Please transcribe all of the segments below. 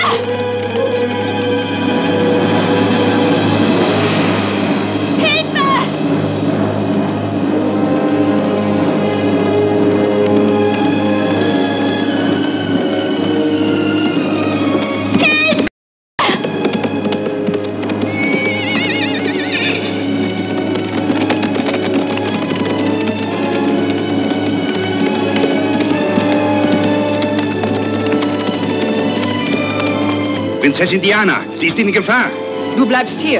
Prinzessin Diana, sie ist in Gefahr. Du bleibst hier.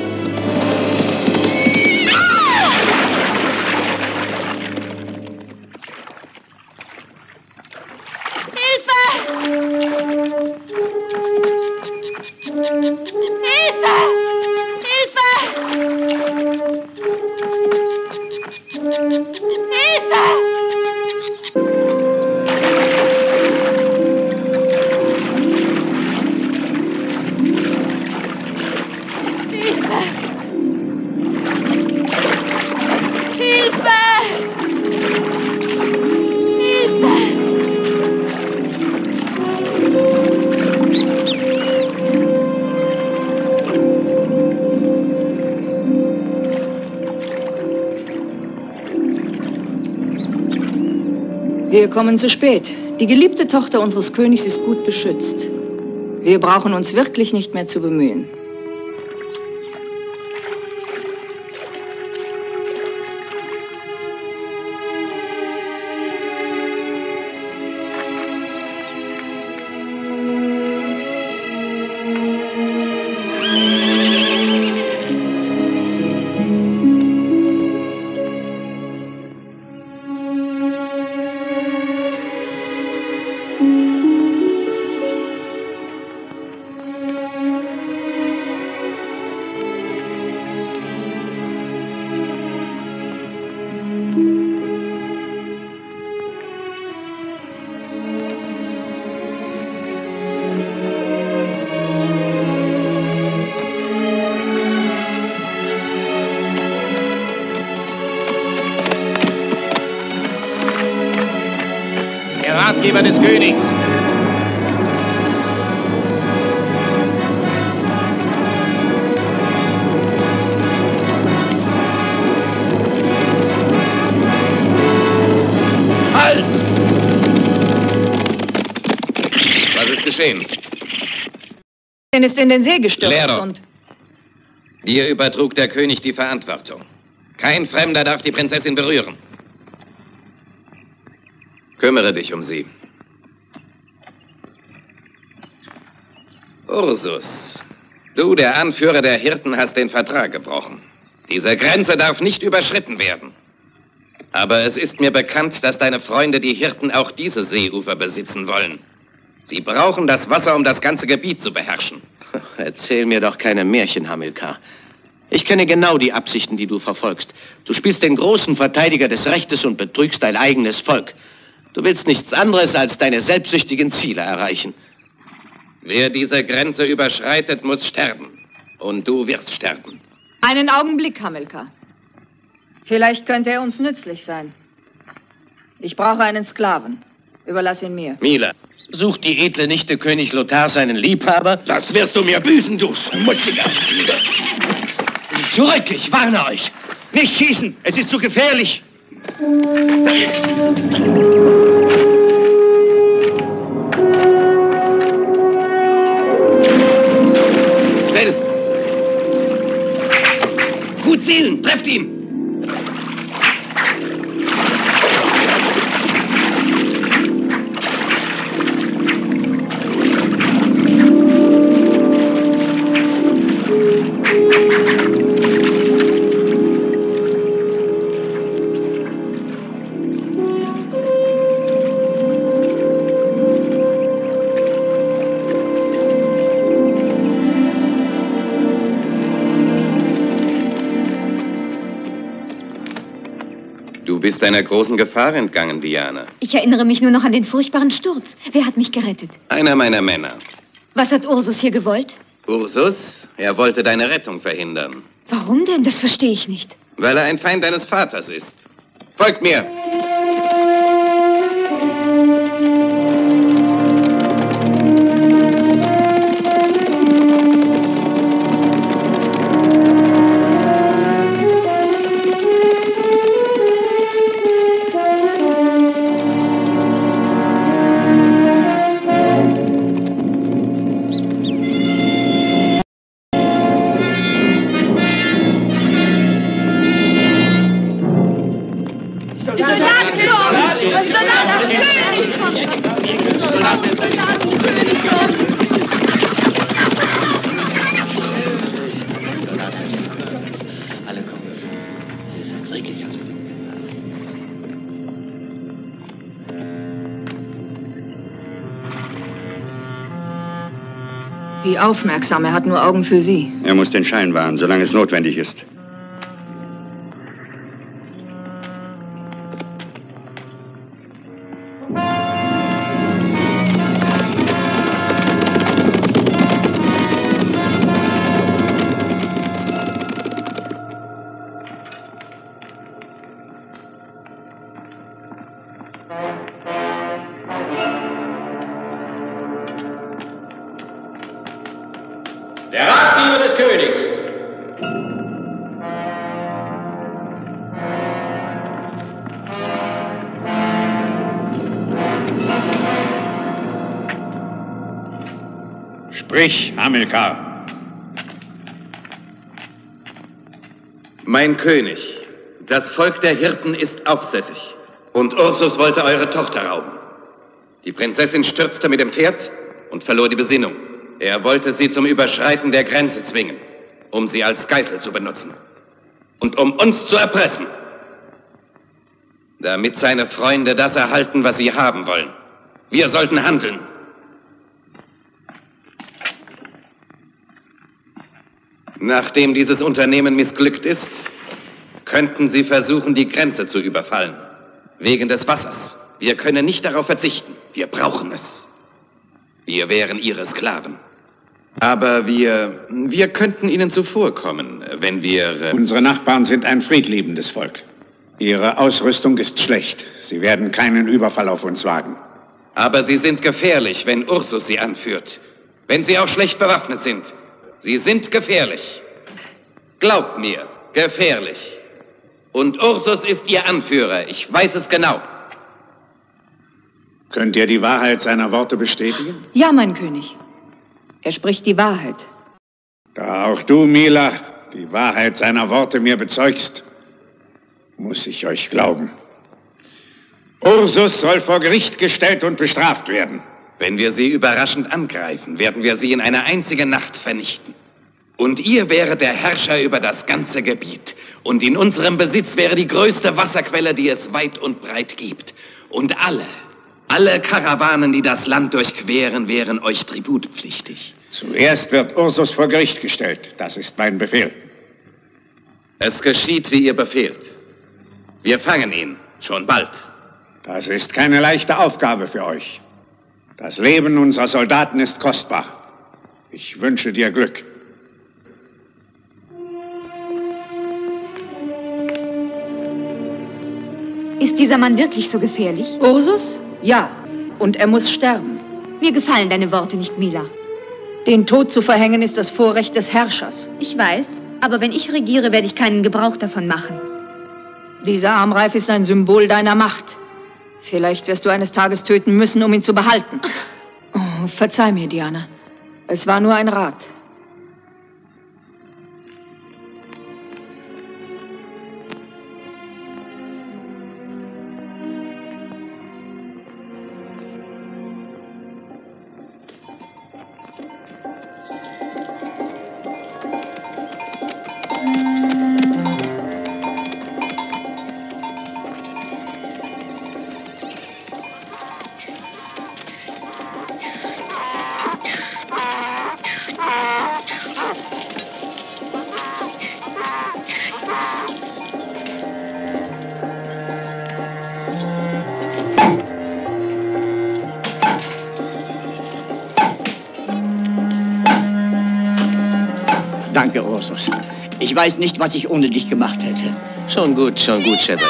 Wir kommen zu spät. Die geliebte Tochter unseres Königs ist gut beschützt. Wir brauchen uns wirklich nicht mehr zu bemühen. Ratgeber des Königs. Halt! Was ist geschehen? Er ist in den See gestürzt Lehrer. und... Dir übertrug der König die Verantwortung. Kein Fremder darf die Prinzessin berühren. Kümmere dich um sie. Ursus, du, der Anführer der Hirten, hast den Vertrag gebrochen. Diese Grenze darf nicht überschritten werden. Aber es ist mir bekannt, dass deine Freunde, die Hirten, auch diese Seeufer besitzen wollen. Sie brauchen das Wasser, um das ganze Gebiet zu beherrschen. Erzähl mir doch keine Märchen, Hamilkar. Ich kenne genau die Absichten, die du verfolgst. Du spielst den großen Verteidiger des Rechtes und betrügst dein eigenes Volk. Du willst nichts anderes als deine selbstsüchtigen Ziele erreichen. Wer diese Grenze überschreitet, muss sterben. Und du wirst sterben. Einen Augenblick, Hamilkar. Vielleicht könnte er uns nützlich sein. Ich brauche einen Sklaven. Überlass ihn mir. Mila. Sucht die edle Nichte König Lothar seinen Liebhaber? Das wirst du mir büßen, du Schmutziger. Zurück, ich warne euch. Nicht schießen, es ist zu gefährlich. Schnell! Gut zielen, trefft ihn! Du bist einer großen Gefahr entgangen, Diana. Ich erinnere mich nur noch an den furchtbaren Sturz. Wer hat mich gerettet? Einer meiner Männer. Was hat Ursus hier gewollt? Ursus? Er wollte deine Rettung verhindern. Warum denn? Das verstehe ich nicht. Weil er ein Feind deines Vaters ist. Folgt mir! Wie aufmerksam, er hat nur Augen für Sie. Er muss den Schein wahren, solange es notwendig ist. Der Ratgeber des Königs. Sprich, Hamilkar. Mein König, das Volk der Hirten ist aufsässig. Und Ursus wollte eure Tochter rauben. Die Prinzessin stürzte mit dem Pferd und verlor die Besinnung. Er wollte sie zum Überschreiten der Grenze zwingen, um sie als Geißel zu benutzen. Und um uns zu erpressen. Damit seine Freunde das erhalten, was sie haben wollen. Wir sollten handeln. Nachdem dieses Unternehmen missglückt ist, könnten sie versuchen, die Grenze zu überfallen. Wegen des Wassers. Wir können nicht darauf verzichten. Wir brauchen es. Wir wären ihre Sklaven. Aber wir könnten ihnen zuvorkommen, wenn wir... Unsere Nachbarn sind ein friedliebendes Volk. Ihre Ausrüstung ist schlecht. Sie werden keinen Überfall auf uns wagen. Aber sie sind gefährlich, wenn Ursus sie anführt. Wenn sie auch schlecht bewaffnet sind. Sie sind gefährlich. Glaubt mir, gefährlich. Und Ursus ist ihr Anführer. Ich weiß es genau. Könnt ihr die Wahrheit seiner Worte bestätigen? Ja, mein König. Er spricht die Wahrheit. Da auch du, Mila, die Wahrheit seiner Worte mir bezeugst, muss ich euch glauben. Ursus soll vor Gericht gestellt und bestraft werden. Wenn wir sie überraschend angreifen, werden wir sie in einer einzigen Nacht vernichten. Und ihr wäret der Herrscher über das ganze Gebiet. Und in unserem Besitz wäre die größte Wasserquelle, die es weit und breit gibt. Und alle Karawanen, die das Land durchqueren, wären euch tributpflichtig. Zuerst wird Ursus vor Gericht gestellt. Das ist mein Befehl. Es geschieht, wie ihr befehlt. Wir fangen ihn, schon bald. Das ist keine leichte Aufgabe für euch. Das Leben unserer Soldaten ist kostbar. Ich wünsche dir Glück. Ist dieser Mann wirklich so gefährlich? Ursus? Ja. Und er muss sterben. Mir gefallen deine Worte nicht, Mila. Den Tod zu verhängen ist das Vorrecht des Herrschers. Ich weiß, aber wenn ich regiere, werde ich keinen Gebrauch davon machen. Dieser Armreif ist ein Symbol deiner Macht. Vielleicht wirst du eines Tages töten müssen, um ihn zu behalten. Oh, verzeih mir, Diana. Es war nur ein Rat. Danke, Ursus. Ich weiß nicht, was ich ohne dich gemacht hätte. Schon gut, Shedrick.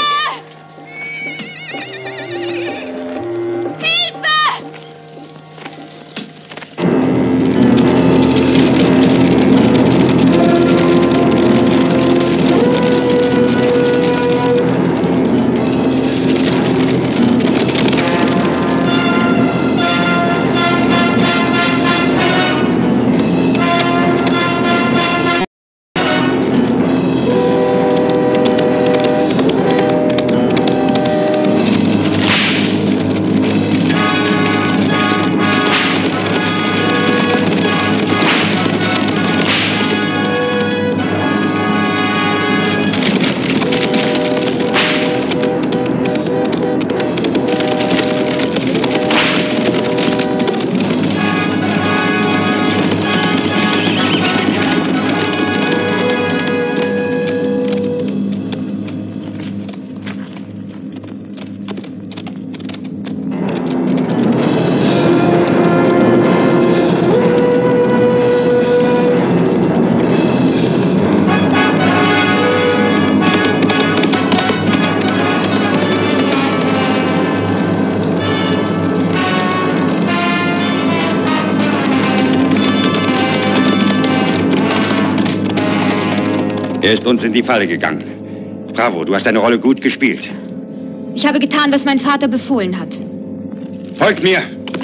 Er ist uns in die Falle gegangen. Bravo, du hast deine Rolle gut gespielt. Ich habe getan, was mein Vater befohlen hat. Folgt mir!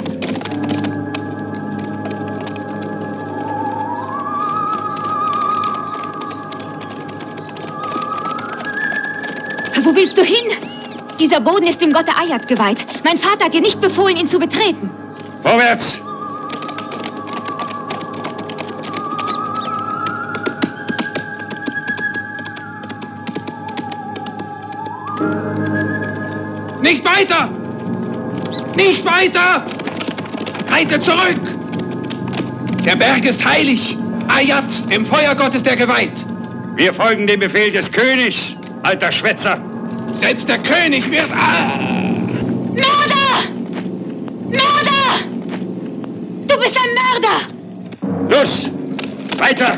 Wo willst du hin? Dieser Boden ist dem Gotte Ayat geweiht. Mein Vater hat dir nicht befohlen, ihn zu betreten. Vorwärts! Nicht weiter! Nicht weiter! Reitet zurück! Der Berg ist heilig. Ayat, dem Feuergott, ist er geweiht. Wir folgen dem Befehl des Königs, alter Schwätzer. Selbst der König wird... Mörder! Mörder! Du bist ein Mörder! Los! Weiter!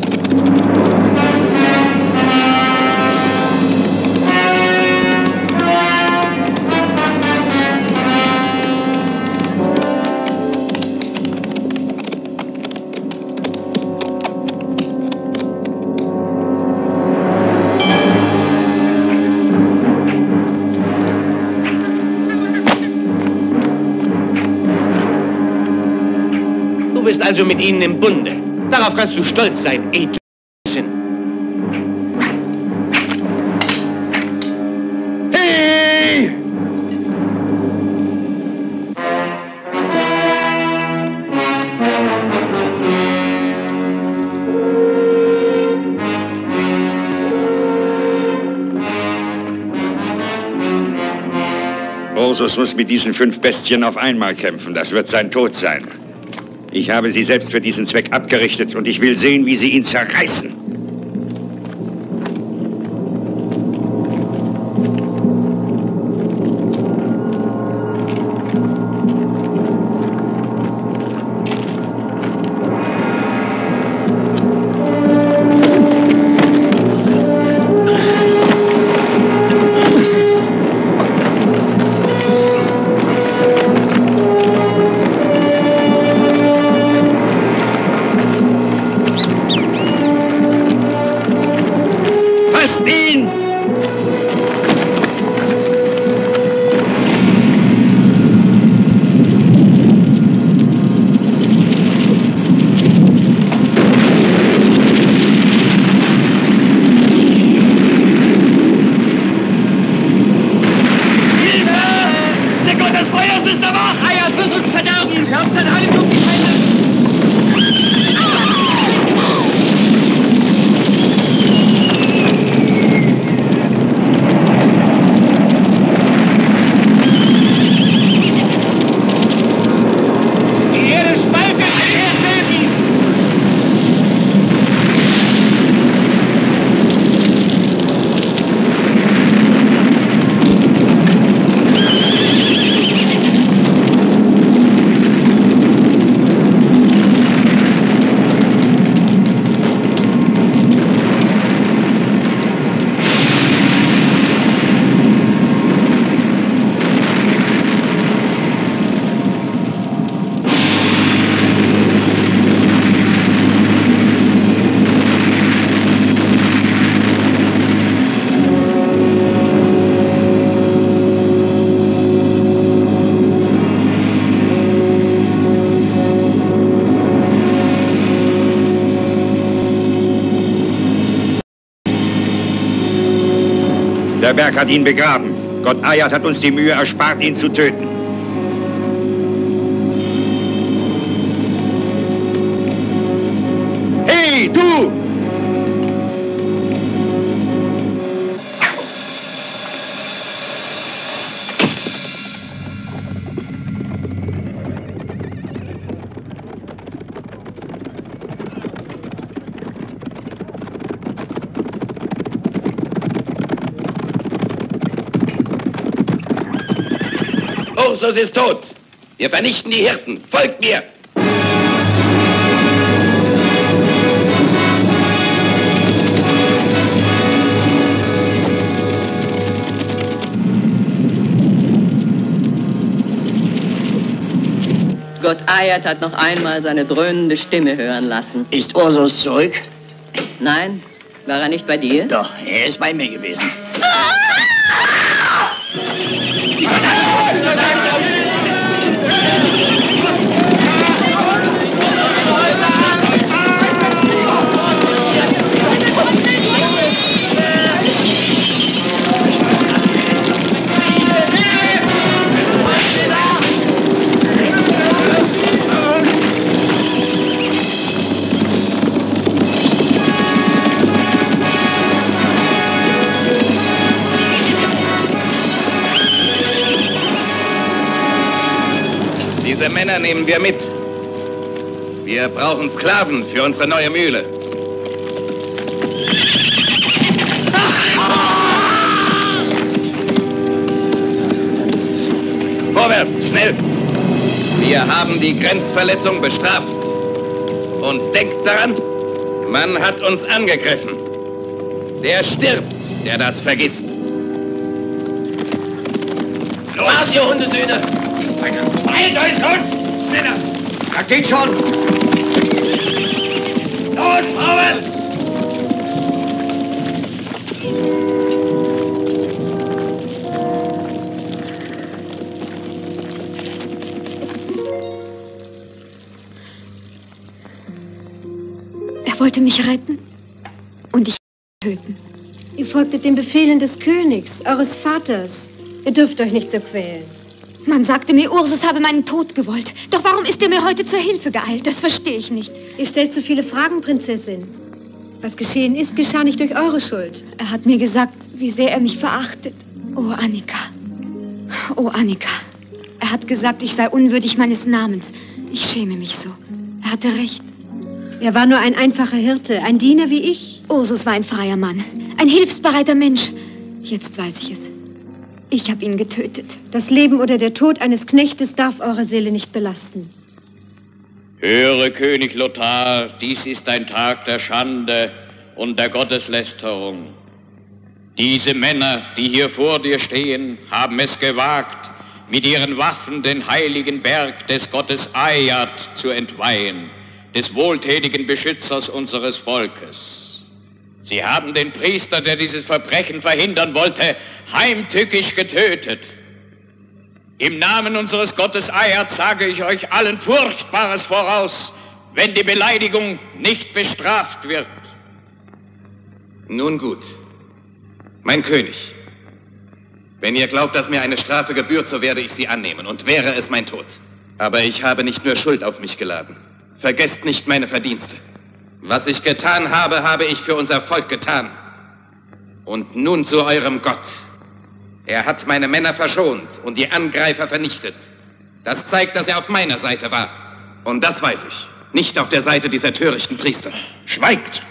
Du bist also mit ihnen im Bunde. Darauf kannst du stolz sein, edler Sinn. Hey! Ursus muss mit diesen 5 Bestien auf einmal kämpfen. Das wird sein Tod sein. Ich habe sie selbst für diesen Zweck abgerichtet und ich will sehen, wie sie ihn zerreißen. Der Berg hat ihn begraben. Gott Ayat hat uns die Mühe erspart, ihn zu töten. Hey, du! Ursus ist tot. Wir vernichten die Hirten. Folgt mir! Gott Ayat hat noch einmal seine dröhnende Stimme hören lassen. Ist Ursus zurück? Nein, War er nicht bei dir? Doch, er ist bei mir gewesen. Diese Männer nehmen wir mit. Wir brauchen Sklaven für unsere neue Mühle. Vorwärts, schnell! Wir haben die Grenzverletzung bestraft. Und denkt daran, man hat uns angegriffen. Der stirbt, der das vergisst. Los, ihr Hundesöhne! Eilt euch los! Schneller! Da geht schon! Los, vorwärts! Er wollte mich retten und ich töten. Ihr folgtet den Befehlen des Königs, eures Vaters. Ihr dürft euch nicht so quälen. Man sagte mir, Ursus habe meinen Tod gewollt. Doch warum ist er mir heute zur Hilfe geeilt? Das verstehe ich nicht. Ihr stellt so viele Fragen, Prinzessin. Was geschehen ist, geschah nicht durch eure Schuld. Er hat mir gesagt, wie sehr er mich verachtet. Oh, Annika. Oh, Annika. Er hat gesagt, ich sei unwürdig meines Namens. Ich schäme mich so. Er hatte recht. Er war nur ein einfacher Hirte, ein Diener wie ich. Ursus war ein freier Mann. Ein hilfsbereiter Mensch. Jetzt weiß ich es. Ich habe ihn getötet. Das Leben oder der Tod eines Knechtes darf eure Seele nicht belasten. Höre, König Lothar, dies ist ein Tag der Schande und der Gotteslästerung. Diese Männer, die hier vor dir stehen, haben es gewagt, mit ihren Waffen den heiligen Berg des Gottes Ayat zu entweihen, des wohltätigen Beschützers unseres Volkes. Sie haben den Priester, der dieses Verbrechen verhindern wollte, heimtückisch getötet. Im Namen unseres Gottes Ayat sage ich euch allen Furchtbares voraus, wenn die Beleidigung nicht bestraft wird. Nun gut, mein König, wenn ihr glaubt, dass mir eine Strafe gebührt, so werde ich sie annehmen und wäre es mein Tod. Aber ich habe nicht nur Schuld auf mich geladen. Vergesst nicht meine Verdienste. Was ich getan habe, habe ich für unser Volk getan. Und nun zu eurem Gott. Er hat meine Männer verschont und die Angreifer vernichtet. Das zeigt, dass er auf meiner Seite war. Und das weiß ich. Nicht auf der Seite dieser törichten Priester. Schweigt!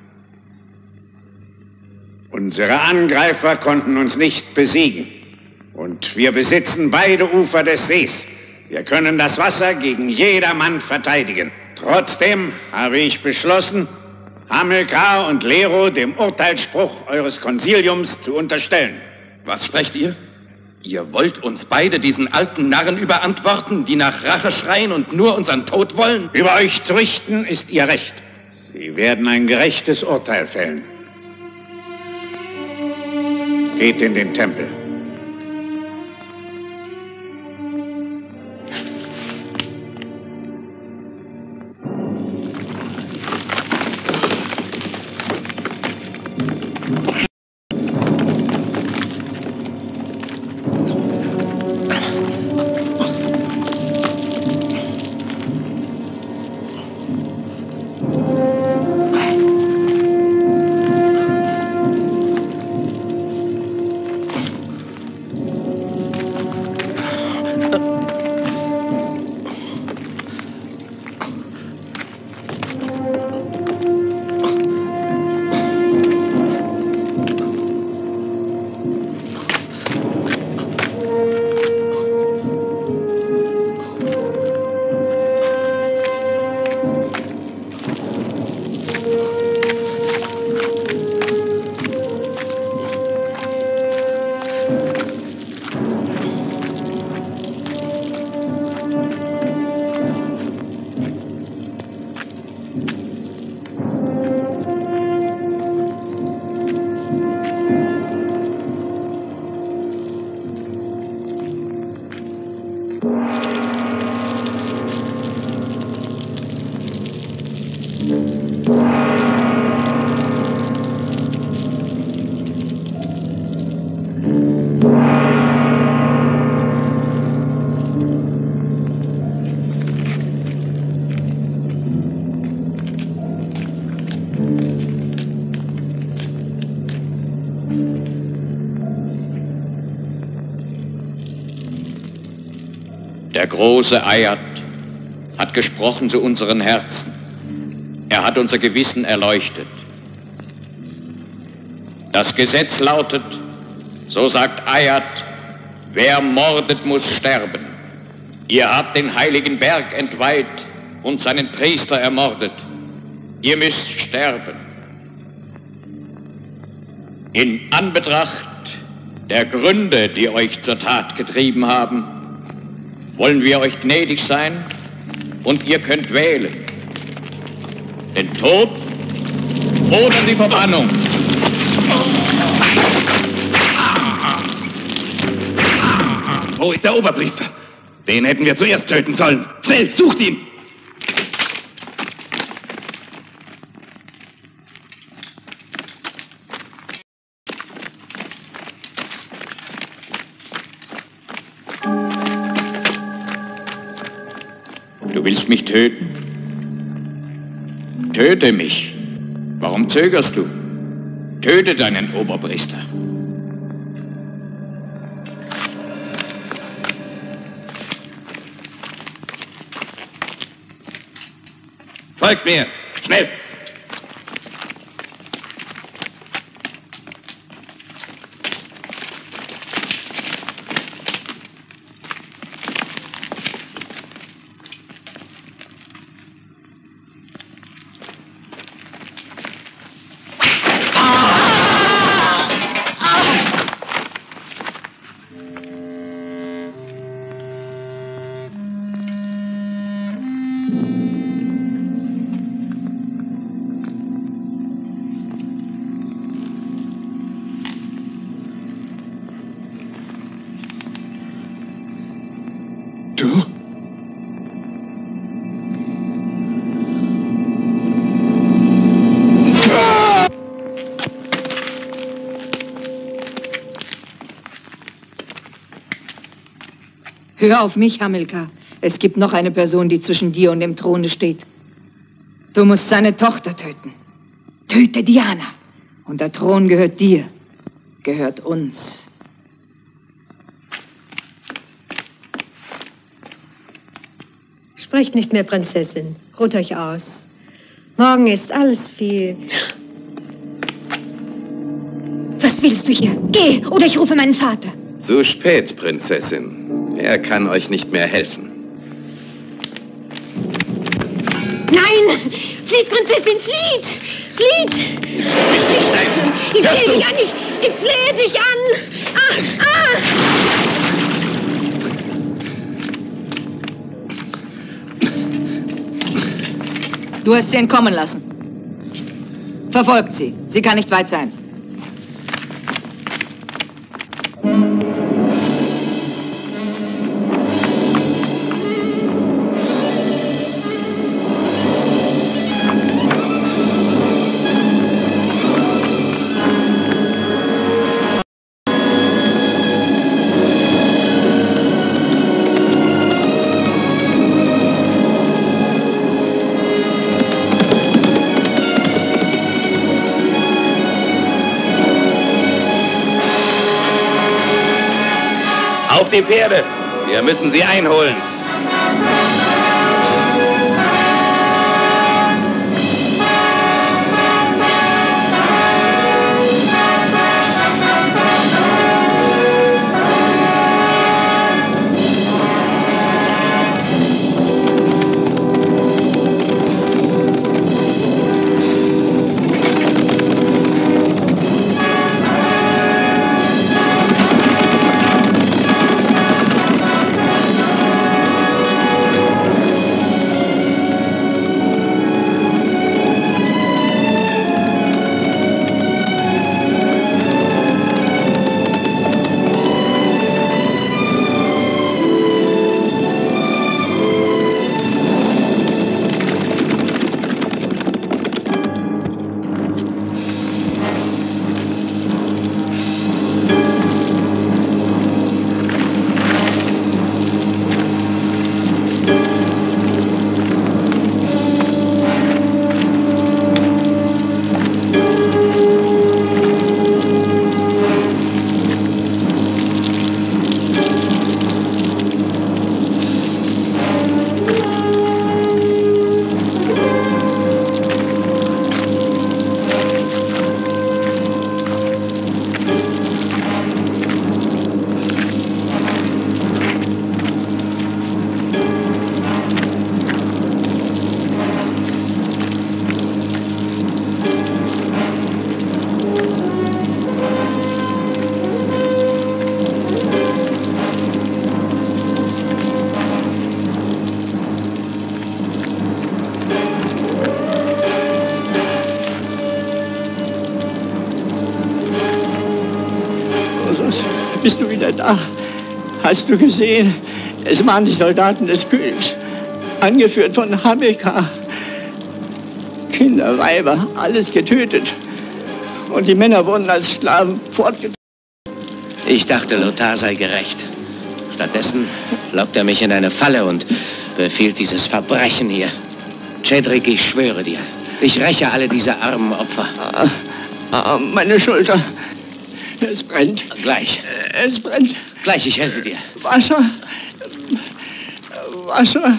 Unsere Angreifer konnten uns nicht besiegen. Und wir besitzen beide Ufer des Sees. Wir können das Wasser gegen jedermann verteidigen. Trotzdem habe ich beschlossen, Hamilkar und Lero dem Urteilsspruch eures Konsiliums zu unterstellen. Was sprecht ihr? Ihr wollt uns beide diesen alten Narren überantworten, die nach Rache schreien und nur unseren Tod wollen? Über euch zu richten ist ihr Recht. Sie werden ein gerechtes Urteil fällen. Geht in den Tempel. Der große Ayat hat gesprochen zu unseren Herzen. Er hat unser Gewissen erleuchtet. Das Gesetz lautet, so sagt Ayat, wer mordet, muss sterben. Ihr habt den heiligen Berg entweiht und seinen Priester ermordet. Ihr müsst sterben. In Anbetracht der Gründe, die euch zur Tat getrieben haben, wollen wir euch gnädig sein und ihr könnt wählen. Den Tod oder die Verbannung. Wo ist der Oberpriester? Den hätten wir zuerst töten sollen. Schnell, sucht ihn! Du willst mich töten? Töte mich. Warum zögerst du? Töte deinen Oberpriester. Folgt mir! Schnell! Du? Hör auf mich, Hamilkar. Es gibt noch eine Person, die zwischen dir und dem Throne steht. Du musst seine Tochter töten. Töte Diana. Und der Thron gehört dir. Gehört uns. Sprecht nicht mehr, Prinzessin. Ruht euch aus. Morgen ist alles viel. Was willst du hier? Geh, oder ich rufe meinen Vater. Zu spät, Prinzessin. Er kann euch nicht mehr helfen. Nein! Flieht, Prinzessin, flieht! Flieht! Bist du nicht sein? Ich flehe dich an! Ich flehe dich an! Du hast sie entkommen lassen. Verfolgt sie. Sie kann nicht weit sein. Auf die Pferde! Wir müssen sie einholen. wieder da. Hast du gesehen? Es waren die Soldaten des Königs, angeführt von Hamilkar. Kinder, Weiber, alles getötet. Und die Männer wurden als Sklaven fortgetrieben. Ich dachte, Lothar sei gerecht. Stattdessen lockt er mich in eine Falle und befiehlt dieses Verbrechen hier. Cedric, ich schwöre dir, ich räche alle diese armen Opfer. Meine Schulter. Es brennt. Gleich. Es brennt. Gleich, ich helfe dir. Wasser. Wasser.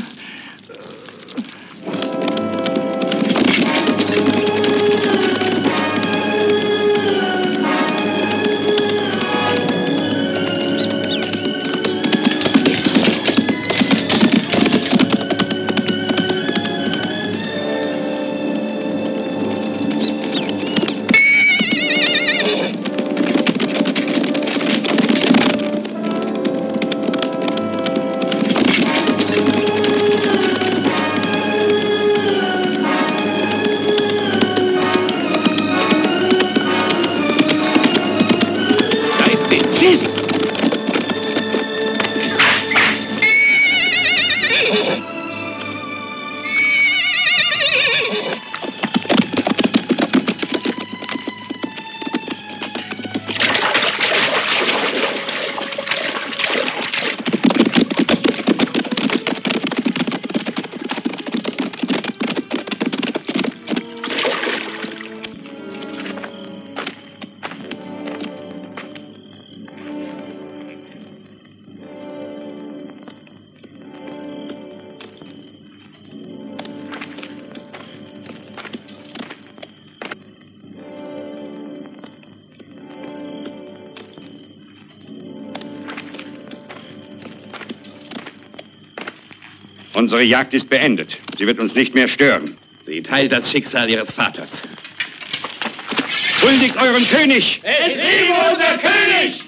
Unsere Jagd ist beendet. Sie wird uns nicht mehr stören. Sie teilt das Schicksal Ihres Vaters. Huldigt euren König! Es lebe unser König!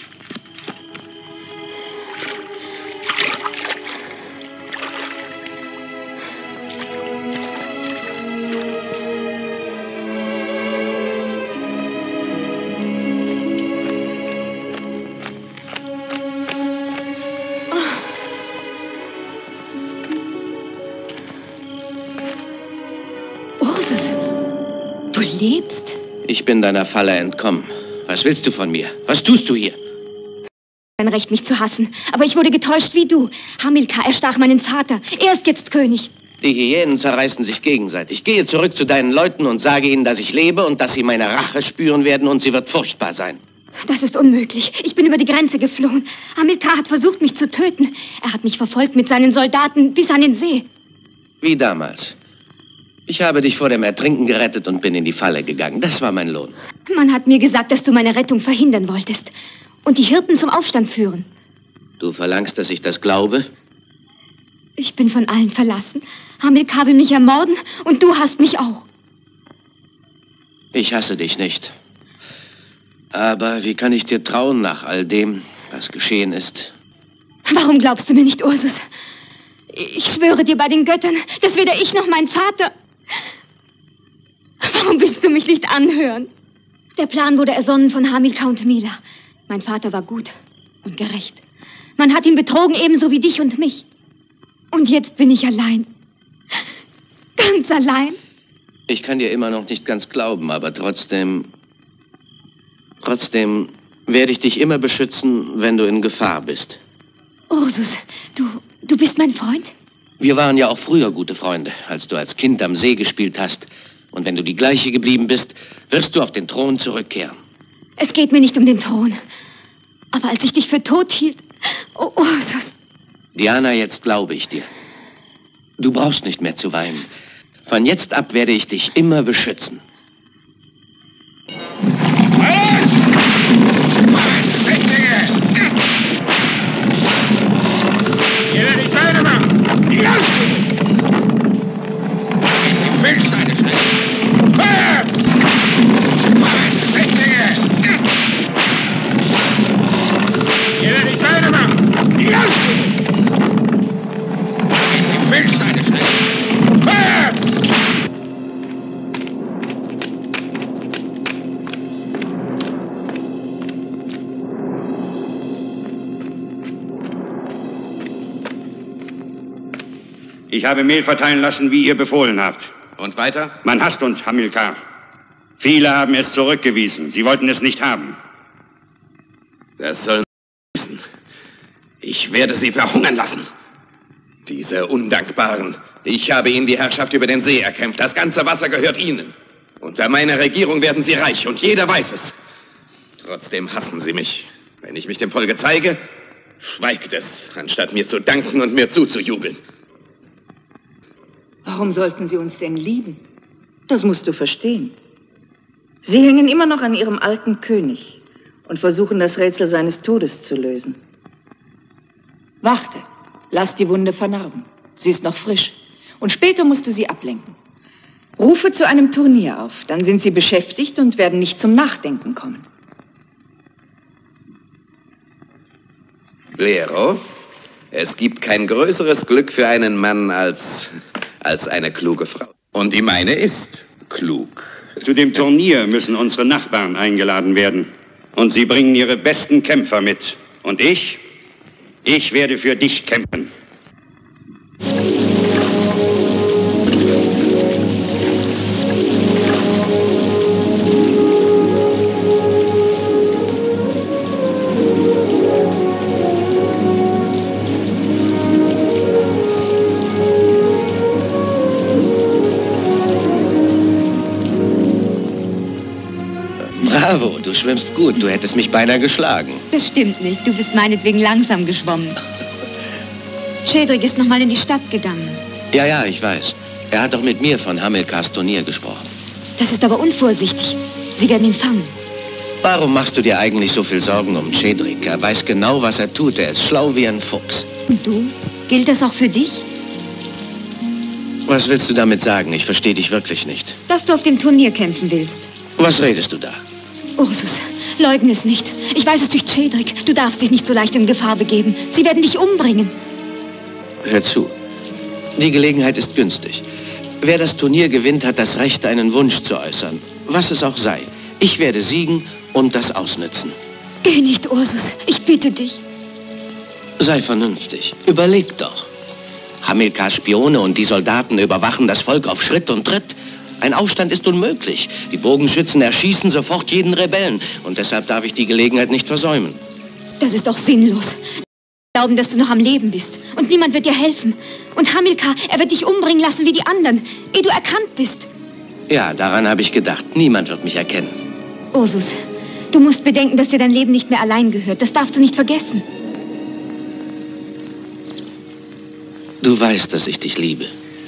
Du lebst? Ich bin deiner Falle entkommen. Was willst du von mir? Was tust du hier? Dein Recht, mich zu hassen. Aber ich wurde getäuscht wie du. Hamilkar erstach meinen Vater. Er ist jetzt König. Die Hyänen zerreißen sich gegenseitig. Gehe zurück zu deinen Leuten und sage ihnen, dass ich lebe und dass sie meine Rache spüren werden und sie wird furchtbar sein. Das ist unmöglich. Ich bin über die Grenze geflohen. Hamilkar hat versucht, mich zu töten. Er hat mich verfolgt mit seinen Soldaten bis an den See. Wie damals. Ich habe dich vor dem Ertrinken gerettet und bin in die Falle gegangen. Das war mein Lohn. Man hat mir gesagt, dass du meine Rettung verhindern wolltest und die Hirten zum Aufstand führen. Du verlangst, dass ich das glaube? Ich bin von allen verlassen. Hamilkar will mich ermorden und du hasst mich auch. Ich hasse dich nicht. Aber wie kann ich dir trauen nach all dem, was geschehen ist? Warum glaubst du mir nicht, Ursus? Ich schwöre dir bei den Göttern, dass weder ich noch mein Vater... Warum willst du mich nicht anhören? Der Plan wurde ersonnen von Hamilkar und Mila. Mein Vater war gut und gerecht. Man hat ihn betrogen, ebenso wie dich und mich. Und jetzt bin ich allein. Ganz allein. Ich kann dir immer noch nicht ganz glauben, aber trotzdem werde ich dich immer beschützen, wenn du in Gefahr bist. Ursus, du bist mein Freund? Wir waren ja auch früher gute Freunde, als du als Kind am See gespielt hast. Und wenn du die gleiche geblieben bist, wirst du auf den Thron zurückkehren. Es geht mir nicht um den Thron. Aber als ich dich für tot hielt... Oh, Ursus. Diana, jetzt glaube ich dir. Du brauchst nicht mehr zu weinen. Von jetzt ab werde ich dich immer beschützen. Ihr werdet nicht beide machen! Ich will Steine schnell! Vorwärts! Vorwärts, Schächtlinge! Ihr werdet nicht beide machen! Ich will Steine schnell! Vorwärts! Ich habe Mehl verteilen lassen, wie ihr befohlen habt. Und weiter? Man hasst uns, Hamilkar. Viele haben es zurückgewiesen. Sie wollten es nicht haben. Das sollen sie wissen. Ich werde sie verhungern lassen. Diese Undankbaren. Ich habe ihnen die Herrschaft über den See erkämpft. Das ganze Wasser gehört ihnen. Unter meiner Regierung werden sie reich und jeder weiß es. Trotzdem hassen sie mich. Wenn ich mich dem Volke zeige, schweigt es, anstatt mir zu danken und mir zuzujubeln. Warum sollten sie uns denn lieben? Das musst du verstehen. Sie hängen immer noch an ihrem alten König und versuchen, das Rätsel seines Todes zu lösen. Warte, lass die Wunde vernarben. Sie ist noch frisch. Und später musst du sie ablenken. Rufe zu einem Turnier auf, dann sind sie beschäftigt und werden nicht zum Nachdenken kommen. Lero, es gibt kein größeres Glück für einen Mann als eine kluge Frau. Und die meine ist klug. Zu dem Turnier müssen unsere Nachbarn eingeladen werden. Und sie bringen ihre besten Kämpfer mit. Und ich werde für dich kämpfen. Bravo, du schwimmst gut. Du hättest mich beinahe geschlagen. Das stimmt nicht. Du bist meinetwegen langsam geschwommen. Cedric ist noch mal in die Stadt gegangen. Ja, ich weiß. Er hat doch mit mir von Hamilkars Turnier gesprochen. Das ist aber unvorsichtig. Sie werden ihn fangen. Warum machst du dir eigentlich so viel Sorgen um Cedric? Er weiß genau, was er tut. Er ist schlau wie ein Fuchs. Und du? Gilt das auch für dich? Was willst du damit sagen? Ich verstehe dich wirklich nicht. Dass du auf dem Turnier kämpfen willst. Was redest du da? Ursus, leugne es nicht. Ich weiß es durch Cedric. Du darfst dich nicht so leicht in Gefahr begeben. Sie werden dich umbringen. Hör zu. Die Gelegenheit ist günstig. Wer das Turnier gewinnt, hat das Recht, einen Wunsch zu äußern. Was es auch sei. Ich werde siegen und das ausnützen. Geh nicht, Ursus. Ich bitte dich. Sei vernünftig. Überleg doch. Hamilkars Spione und die Soldaten überwachen das Volk auf Schritt und Tritt. Ein Aufstand ist unmöglich. Die Bogenschützen erschießen sofort jeden Rebellen. Und deshalb darf ich die Gelegenheit nicht versäumen. Das ist doch sinnlos. Glauben, dass du noch am Leben bist. Und niemand wird dir helfen. Und Hamilkar, er wird dich umbringen lassen wie die anderen, ehe du erkannt bist. Ja, daran habe ich gedacht. Niemand wird mich erkennen. Ursus, du musst bedenken, dass dir dein Leben nicht mehr allein gehört. Das darfst du nicht vergessen. Du weißt, dass ich dich liebe.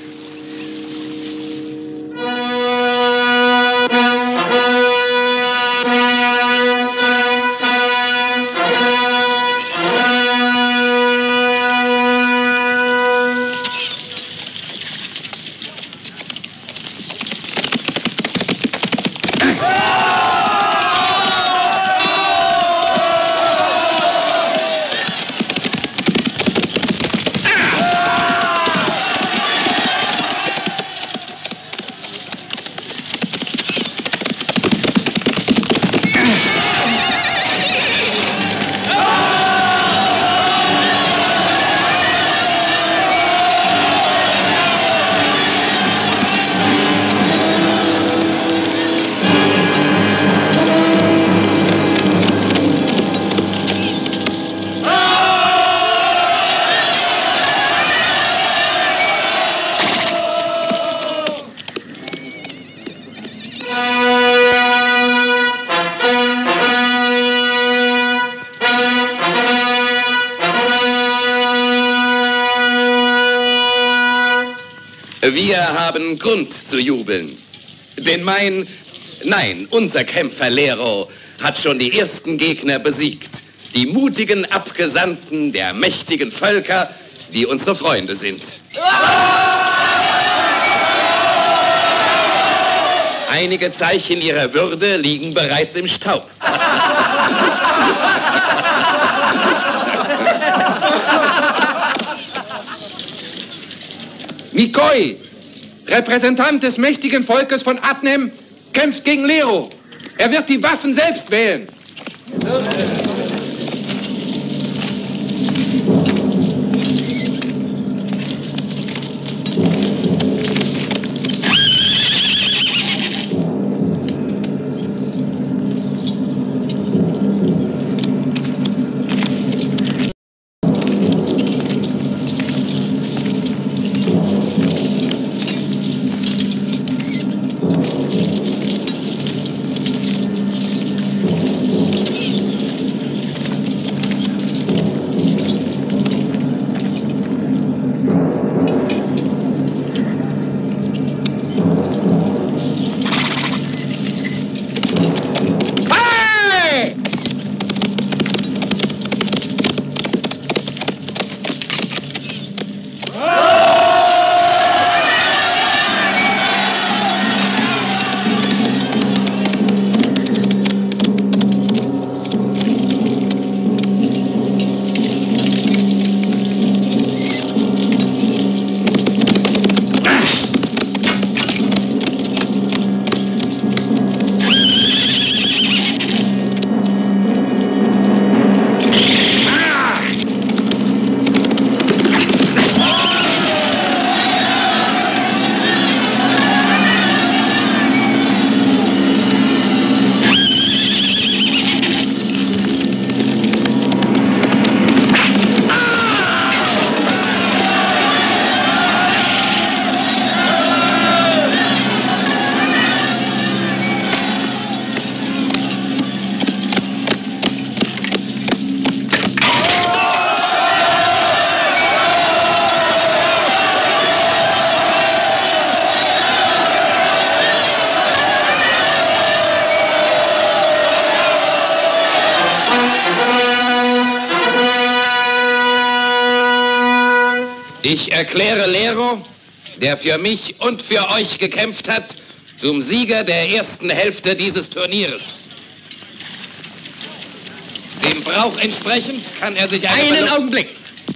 Wir haben Grund zu jubeln. Denn unser Kämpfer Lero hat schon die ersten Gegner besiegt. Die mutigen Abgesandten der mächtigen Völker, die unsere Freunde sind. Einige Zeichen ihrer Würde liegen bereits im Staub. Nikoi, Repräsentant des mächtigen Volkes von Adnem, kämpft gegen Lero. Er wird die Waffen selbst wählen. Ich erkläre Lero, der für mich und für euch gekämpft hat, zum Sieger der ersten Hälfte dieses Turnieres. Dem Brauch entsprechend kann er sich einen Augenblick.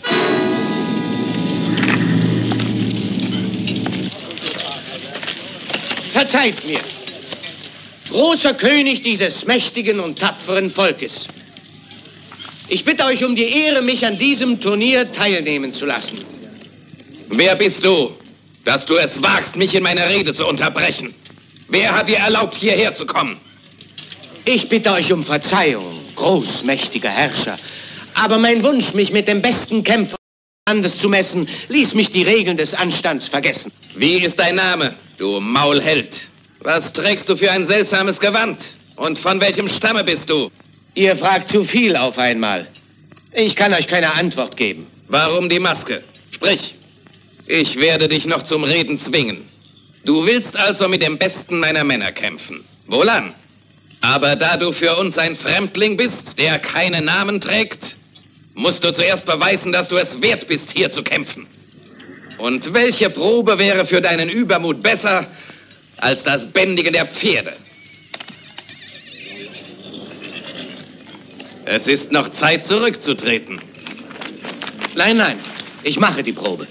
Verzeiht mir, großer König dieses mächtigen und tapferen Volkes. Ich bitte euch um die Ehre, mich an diesem Turnier teilnehmen zu lassen. Wer bist du, dass du es wagst, mich in meiner Rede zu unterbrechen? Wer hat dir erlaubt, hierher zu kommen? Ich bitte euch um Verzeihung, großmächtiger Herrscher. Aber mein Wunsch, mich mit dem besten Kämpfer des Landes zu messen, ließ mich die Regeln des Anstands vergessen. Wie ist dein Name, du Maulheld? Was trägst du für ein seltsames Gewand? Und von welchem Stamme bist du? Ihr fragt zu viel auf einmal. Ich kann euch keine Antwort geben. Warum die Maske? Sprich. Ich werde dich noch zum Reden zwingen. Du willst also mit dem besten meiner Männer kämpfen. Wohlan. Aber da du für uns ein Fremdling bist, der keinen Namen trägt, musst du zuerst beweisen, dass du es wert bist, hier zu kämpfen. Und welche Probe wäre für deinen Übermut besser als das Bändigen der Pferde? Es ist noch Zeit, zurückzutreten. Nein, nein, ich mache die Probe.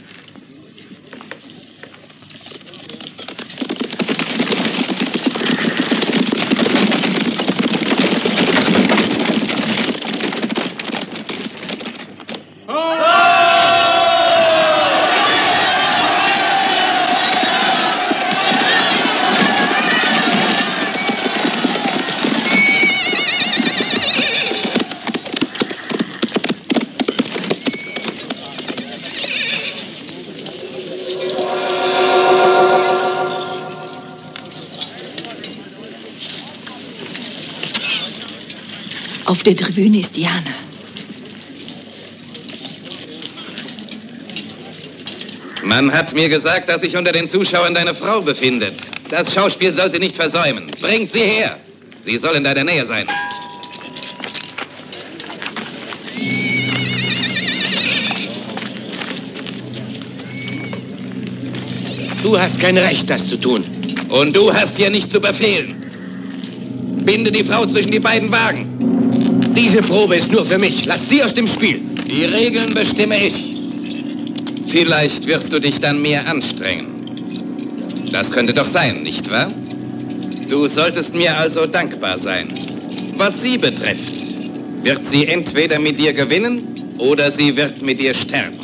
Auf der Tribüne ist Diana. Man hat mir gesagt, dass sich unter den Zuschauern deine Frau befindet. Das Schauspiel soll sie nicht versäumen. Bringt sie her. Sie soll in deiner Nähe sein. Du hast kein Recht, das zu tun. Und du hast hier nicht zu befehlen. Binde die Frau zwischen die beiden Wagen. Diese Probe ist nur für mich. Lass sie aus dem Spiel. Die Regeln bestimme ich. Vielleicht wirst du dich dann mehr anstrengen. Das könnte doch sein, nicht wahr? Du solltest mir also dankbar sein. Was sie betrifft, wird sie entweder mit dir gewinnen oder sie wird mit dir sterben.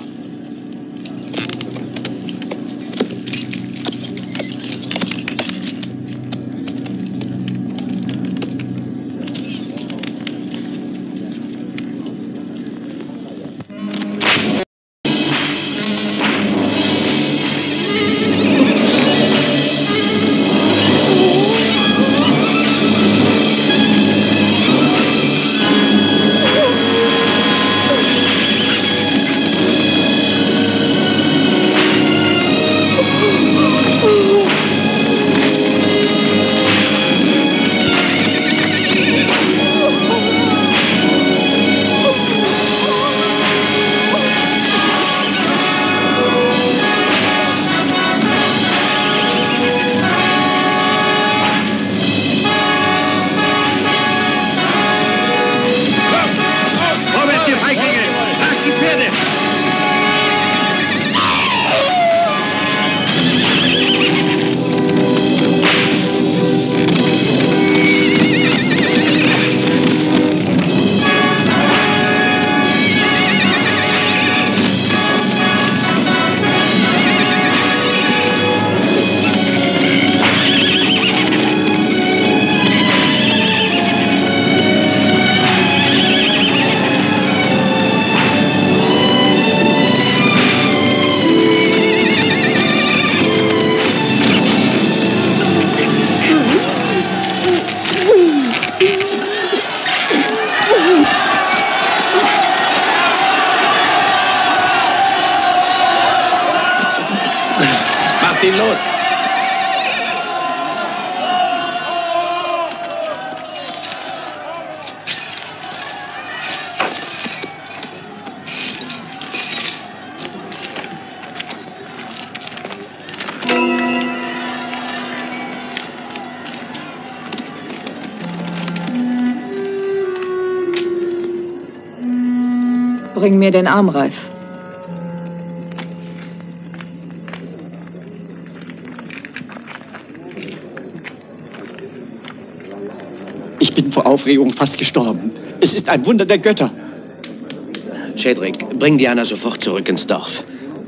Bring mir den Armreif. Ich bin vor Aufregung fast gestorben. Es ist ein Wunder der Götter. Cedric, bring Diana sofort zurück ins Dorf.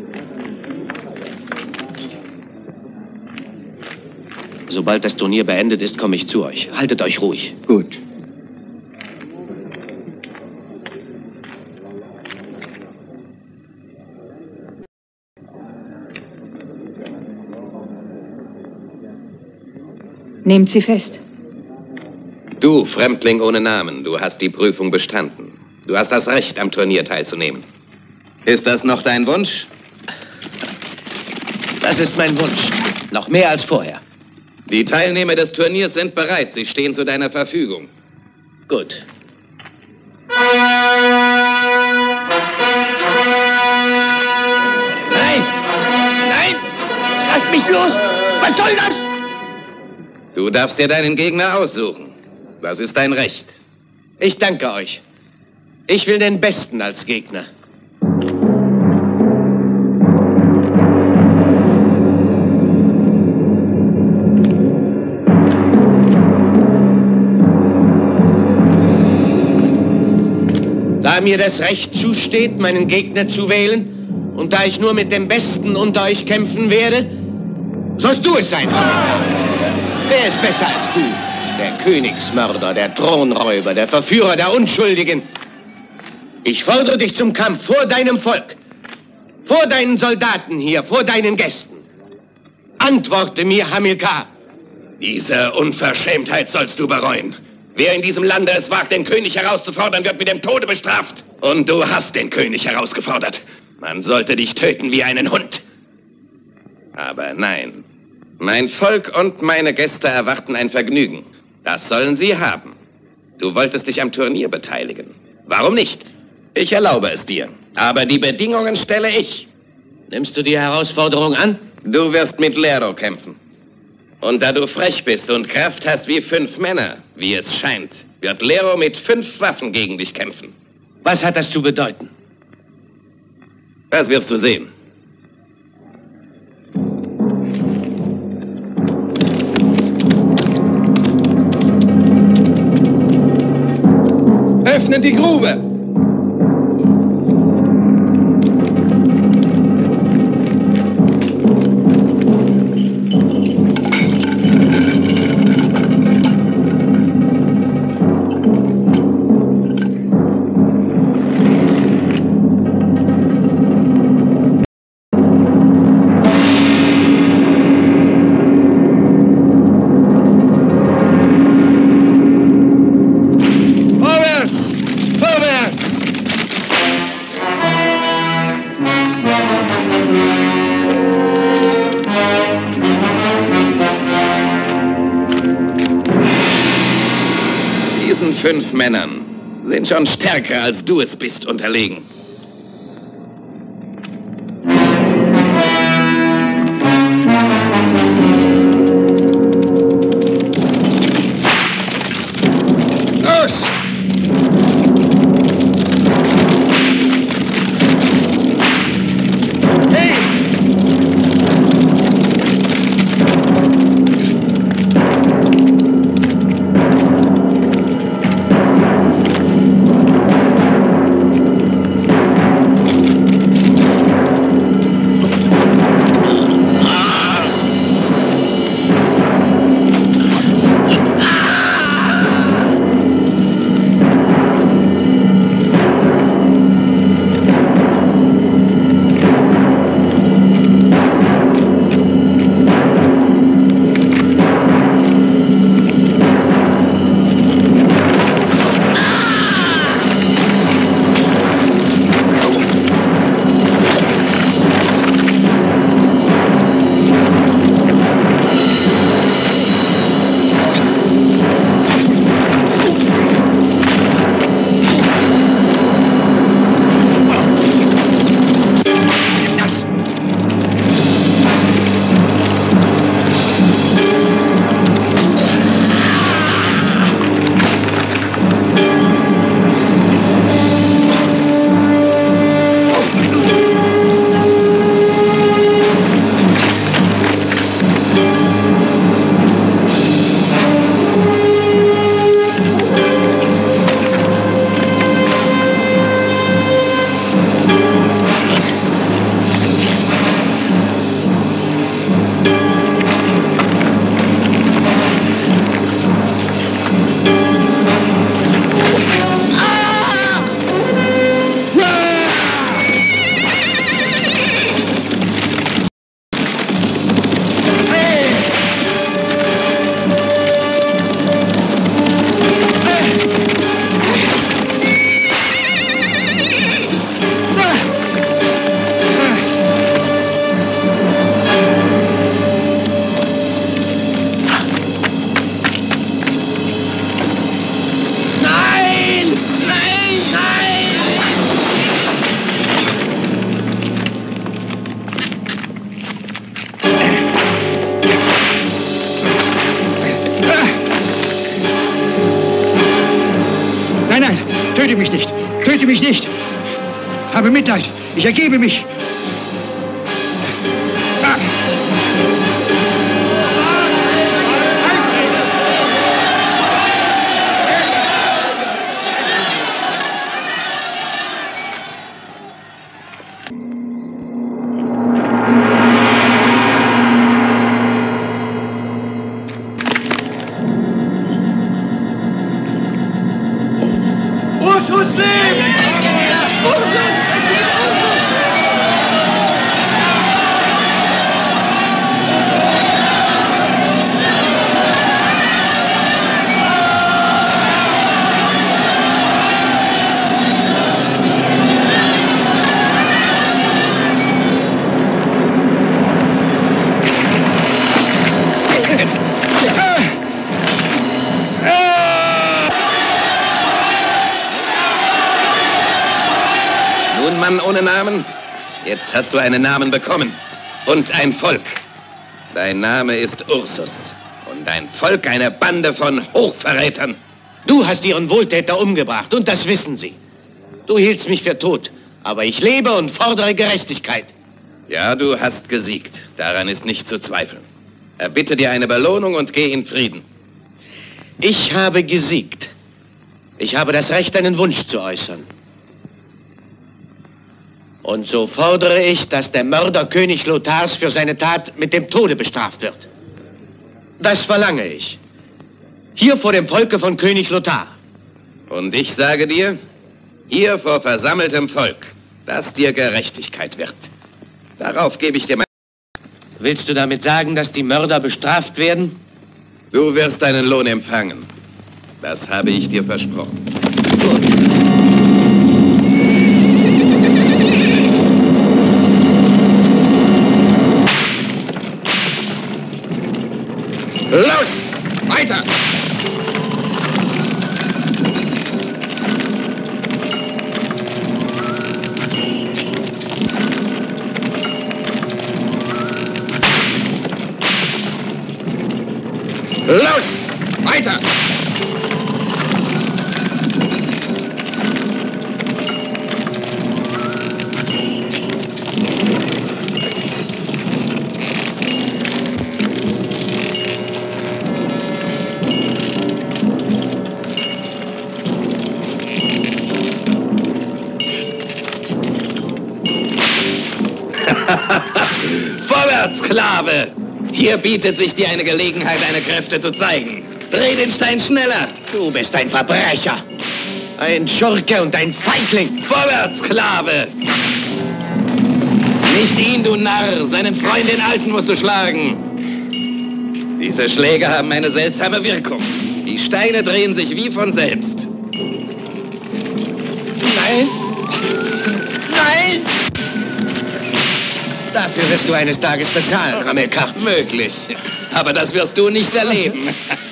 Sobald das Turnier beendet ist, komme ich zu euch. Haltet euch ruhig. Gut. Nehmt sie fest. Du, Fremdling ohne Namen, du hast die Prüfung bestanden. Du hast das Recht, am Turnier teilzunehmen. Ist das noch dein Wunsch? Das ist mein Wunsch. Noch mehr als vorher. Die Teilnehmer des Turniers sind bereit. Sie stehen zu deiner Verfügung. Gut. Nein! Nein! Lasst mich los! Was soll das? Du darfst dir deinen Gegner aussuchen. Das ist dein Recht. Ich danke euch. Ich will den Besten als Gegner. Da mir das Recht zusteht, meinen Gegner zu wählen, und da ich nur mit dem Besten unter euch kämpfen werde, sollst du es sein. Wer ist besser als du? Der Königsmörder, der Thronräuber, der Verführer der Unschuldigen. Ich fordere dich zum Kampf vor deinem Volk, vor deinen Soldaten hier, vor deinen Gästen. Antworte mir, Hamilkar. Diese Unverschämtheit sollst du bereuen. Wer in diesem Lande es wagt, den König herauszufordern, wird mit dem Tode bestraft. Und du hast den König herausgefordert. Man sollte dich töten wie einen Hund. Aber nein. Mein Volk und meine Gäste erwarten ein Vergnügen. Das sollen sie haben. Du wolltest dich am Turnier beteiligen. Warum nicht? Ich erlaube es dir. Aber die Bedingungen stelle ich. Nimmst du die Herausforderung an? Du wirst mit Lero kämpfen. Und da du frech bist und Kraft hast wie 5 Männer, wie es scheint, wird Lero mit 5 Waffen gegen dich kämpfen. Was hat das zu bedeuten? Das wirst du sehen. Öffnet die Grube! Diesen 5 Männern sind schon stärker, als du es bist, unterlegen. Los! Töte mich nicht! Töte mich nicht! Habe Mitleid! Ich ergebe mich! Ah. Mann ohne Namen? Jetzt hast du einen Namen bekommen. Und ein Volk. Dein Name ist Ursus. Und dein Volk eine Bande von Hochverrätern. Du hast ihren Wohltäter umgebracht und das wissen sie. Du hieltst mich für tot, aber ich lebe und fordere Gerechtigkeit. Ja, du hast gesiegt. Daran ist nicht zu zweifeln. Erbitte dir eine Belohnung und geh in Frieden. Ich habe gesiegt. Ich habe das Recht, einen Wunsch zu äußern. Und so fordere ich, dass der Mörder König Lothars für seine Tat mit dem Tode bestraft wird. Das verlange ich. Hier vor dem Volke von König Lothar. Und ich sage dir, hier vor versammeltem Volk, dass dir Gerechtigkeit wird. Darauf gebe ich dir mein... Willst du damit sagen, dass die Mörder bestraft werden? Du wirst deinen Lohn empfangen. Das habe ich dir versprochen. Gut. Los! Weiter! Los! Weiter! Vorwärts, Sklave! Hier bietet sich dir eine Gelegenheit, deine Kräfte zu zeigen. Dreh den Stein schneller! Du bist ein Verbrecher! Ein Schurke und ein Feigling! Vorwärts, Sklave! Nicht ihn, du Narr! Seinen Freund, den Alten, musst du schlagen! Diese Schläge haben eine seltsame Wirkung. Die Steine drehen sich wie von selbst. Nein! Nein! Dafür wirst du eines Tages bezahlen, Hamilcar. Möglich. Aber das wirst du nicht erleben.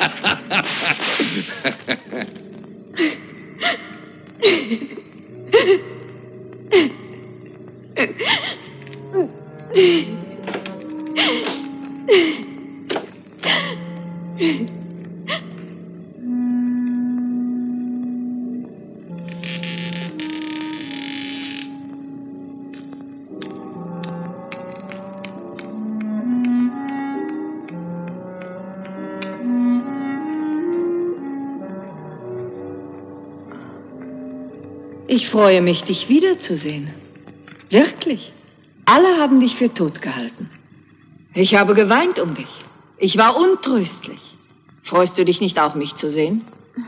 Ich freue mich, dich wiederzusehen. Wirklich. Alle haben dich für tot gehalten. Ich habe geweint um dich. Ich war untröstlich. Freust du dich nicht auch, mich zu sehen?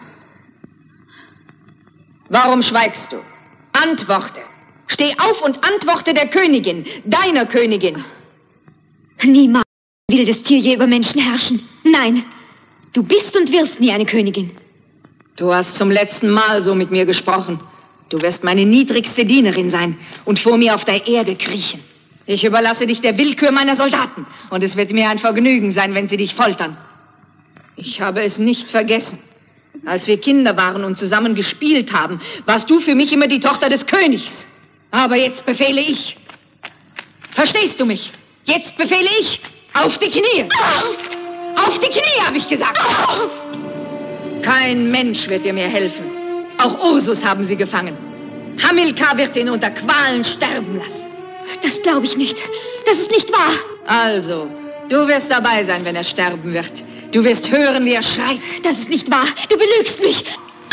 Warum schweigst du? Antworte. Steh auf und antworte der Königin, deiner Königin. Niemals will das Tier je über Menschen herrschen. Nein, du bist und wirst nie eine Königin. Du hast zum letzten Mal so mit mir gesprochen. Du wirst meine niedrigste Dienerin sein und vor mir auf der Erde kriechen. Ich überlasse dich der Willkür meiner Soldaten und es wird mir ein Vergnügen sein, wenn sie dich foltern. Ich habe es nicht vergessen. Als wir Kinder waren und zusammen gespielt haben, warst du für mich immer die Tochter des Königs. Aber jetzt befehle ich. Verstehst du mich? Jetzt befehle ich. Auf die Knie. Auf die Knie, habe ich gesagt. Kein Mensch wird dir mehr helfen. Auch Ursus haben sie gefangen. Hamilkar wird ihn unter Qualen sterben lassen. Das glaube ich nicht. Das ist nicht wahr. Also, du wirst dabei sein, wenn er sterben wird. Du wirst hören, wie er schreit. Das ist nicht wahr. Du belügst mich.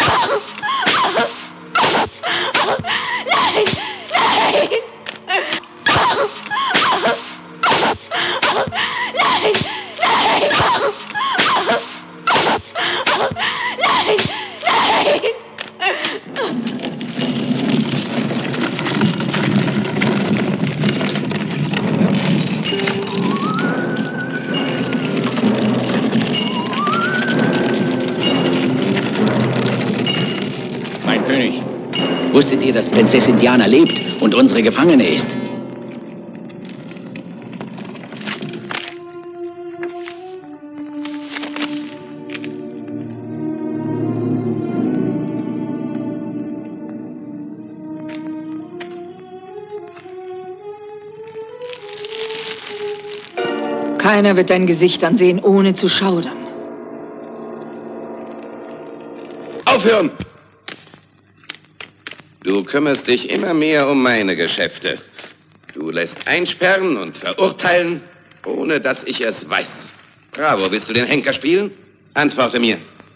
Nein! Nein! Nein! Nein! Nein! Nein! Mein König, wusstet ihr, dass Prinzessin Diana lebt und unsere Gefangene ist? Keiner wird dein Gesicht ansehen, ohne zu schaudern. Aufhören! Du kümmerst dich immer mehr um meine Geschäfte. Du lässt einsperren und verurteilen, ohne dass ich es weiß. Bravo, willst du den Henker spielen? Antworte mir.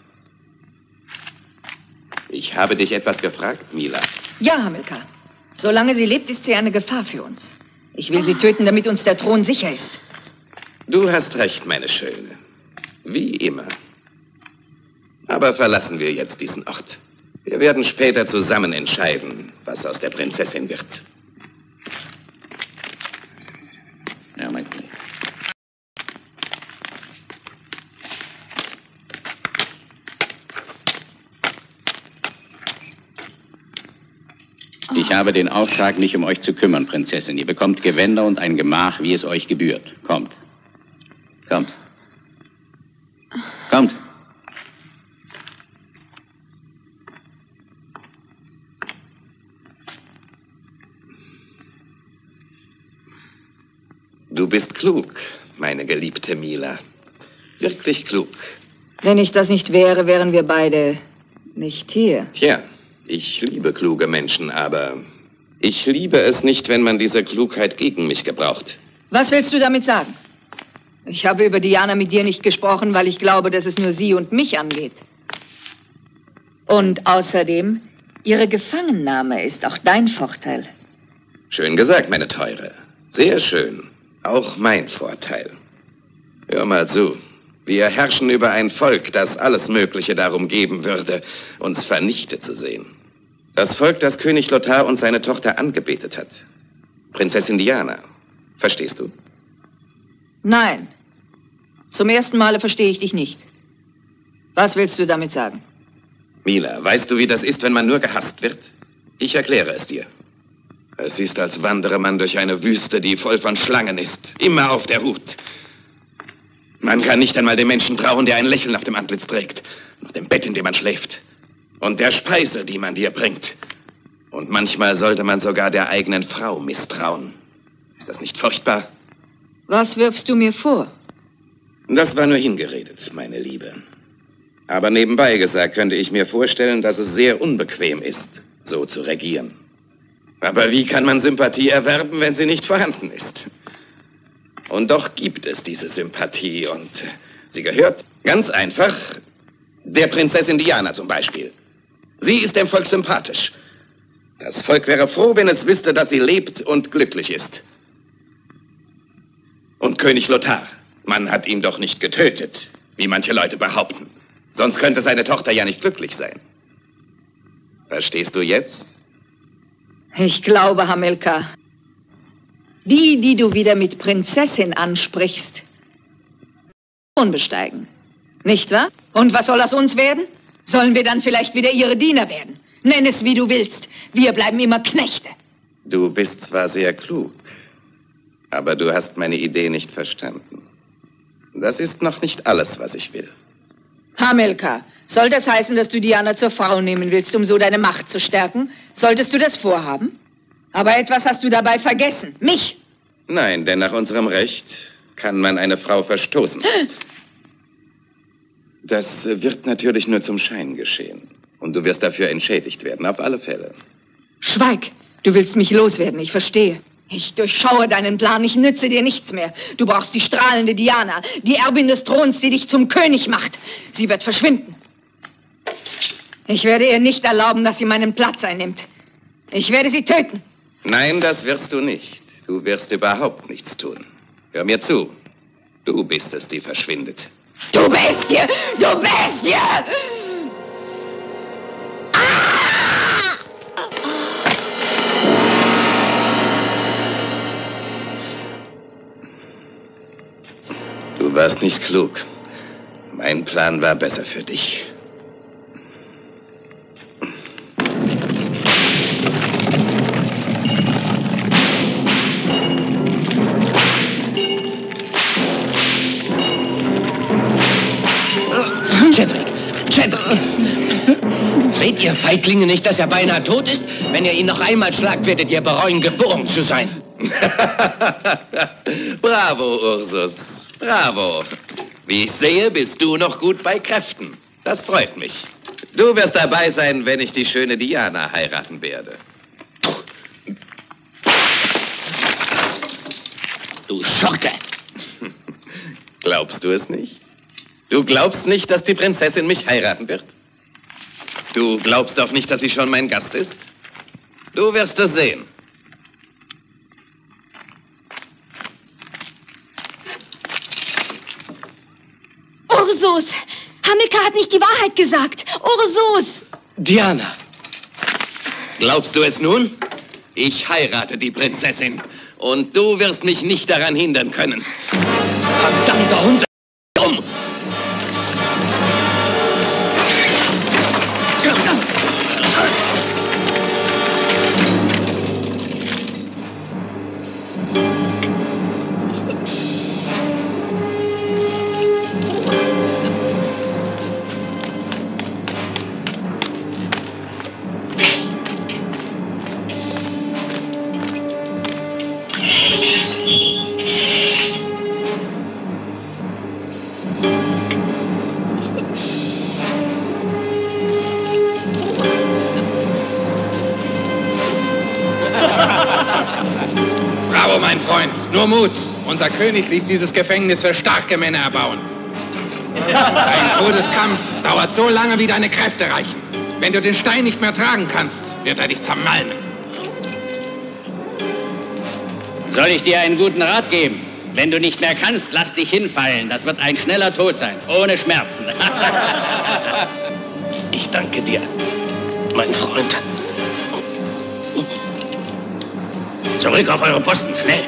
Ich habe dich etwas gefragt, Mila. Ja, Hamilkar. Solange sie lebt, ist sie eine Gefahr für uns. Ich will sie töten, damit uns der Thron sicher ist. Du hast recht, meine Schöne. Wie immer. Aber verlassen wir jetzt diesen Ort. Wir werden später zusammen entscheiden, was aus der Prinzessin wird. Ja, mein König. Ich habe den Auftrag, mich um euch zu kümmern, Prinzessin. Ihr bekommt Gewänder und ein Gemach, wie es euch gebührt. Kommt. Kommt. Kommt. Du bist klug, meine geliebte Mila. Wirklich klug. Wenn ich das nicht wäre, wären wir beide nicht hier. Tja, ich liebe kluge Menschen, aber ich liebe es nicht, wenn man diese Klugheit gegen mich gebraucht. Was willst du damit sagen? Ich habe über Diana mit dir nicht gesprochen, weil ich glaube, dass es nur sie und mich angeht. Und außerdem, ihre Gefangennahme ist auch dein Vorteil. Schön gesagt, meine Teure. Sehr schön. Auch mein Vorteil. Hör mal zu. Wir herrschen über ein Volk, das alles Mögliche darum geben würde, uns vernichtet zu sehen. Das Volk, das König Lothar und seine Tochter angebetet hat. Prinzessin Diana. Verstehst du? Nein. Zum ersten Male verstehe ich dich nicht. Was willst du damit sagen? Mila, weißt du, wie das ist, wenn man nur gehasst wird? Ich erkläre es dir. Es ist, als wandere man durch eine Wüste, die voll von Schlangen ist. Immer auf der Hut. Man kann nicht einmal dem Menschen trauen, der ein Lächeln auf dem Antlitz trägt. Noch dem Bett, in dem man schläft. Und der Speise, die man dir bringt. Und manchmal sollte man sogar der eigenen Frau misstrauen. Ist das nicht furchtbar? Was wirfst du mir vor? Das war nur hingeredet, meine Liebe. Aber nebenbei gesagt könnte ich mir vorstellen, dass es sehr unbequem ist, so zu regieren. Aber wie kann man Sympathie erwerben, wenn sie nicht vorhanden ist? Und doch gibt es diese Sympathie und sie gehört ganz einfach der Prinzessin Diana zum Beispiel. Sie ist dem Volk sympathisch. Das Volk wäre froh, wenn es wüsste, dass sie lebt und glücklich ist. Und König Lothar, man hat ihn doch nicht getötet, wie manche Leute behaupten. Sonst könnte seine Tochter ja nicht glücklich sein. Verstehst du jetzt? Ich glaube, Hamilkar, die du wieder mit Prinzessin ansprichst, unbesteigen. Nicht wahr? Und was soll aus uns werden? Sollen wir dann vielleicht wieder ihre Diener werden? Nenn es, wie du willst. Wir bleiben immer Knechte. Du bist zwar sehr klug, aber du hast meine Idee nicht verstanden. Das ist noch nicht alles, was ich will. Hamilkar, soll das heißen, dass du Diana zur Frau nehmen willst, um so deine Macht zu stärken? Solltest du das vorhaben? Aber etwas hast du dabei vergessen. Mich. Nein, denn nach unserem Recht kann man eine Frau verstoßen. Das wird natürlich nur zum Schein geschehen. Und du wirst dafür entschädigt werden, auf alle Fälle. Schweig! Du willst mich loswerden, ich verstehe. Ich durchschaue deinen Plan, ich nütze dir nichts mehr. Du brauchst die strahlende Diana, die Erbin des Throns, die dich zum König macht. Sie wird verschwinden. Ich werde ihr nicht erlauben, dass sie meinen Platz einnimmt. Ich werde sie töten. Nein, das wirst du nicht. Du wirst überhaupt nichts tun. Hör mir zu. Du bist es, die verschwindet. Du Bestie! Du Bestie! Du warst nicht klug. Mein Plan war besser für dich. Cedric! Seht ihr Feiglinge nicht, dass er beinahe tot ist? Wenn ihr ihn noch einmal schlagt, werdet ihr bereuen, geboren zu sein. Bravo, Ursus. Bravo. Wie ich sehe, bist du noch gut bei Kräften. Das freut mich. Du wirst dabei sein, wenn ich die schöne Diana heiraten werde. Du Schurke! Glaubst du es nicht? Du glaubst nicht, dass die Prinzessin mich heiraten wird? Du glaubst doch nicht, dass sie schon mein Gast ist? Du wirst es sehen. Ursus! Hamilcar hat nicht die Wahrheit gesagt. Ursus! Diana! Glaubst du es nun? Ich heirate die Prinzessin. Und du wirst mich nicht daran hindern können. Verdammter Hund! Um! Bravo, mein Freund. Nur Mut. Unser König ließ dieses Gefängnis für starke Männer erbauen. Dein Todeskampf dauert so lange, wie deine Kräfte reichen. Wenn du den Stein nicht mehr tragen kannst, wird er dich zermalmen. Soll ich dir einen guten Rat geben? Wenn du nicht mehr kannst, lass dich hinfallen. Das wird ein schneller Tod sein, ohne Schmerzen. Ich danke dir, mein Freund. Zurück auf eure Posten, schnell!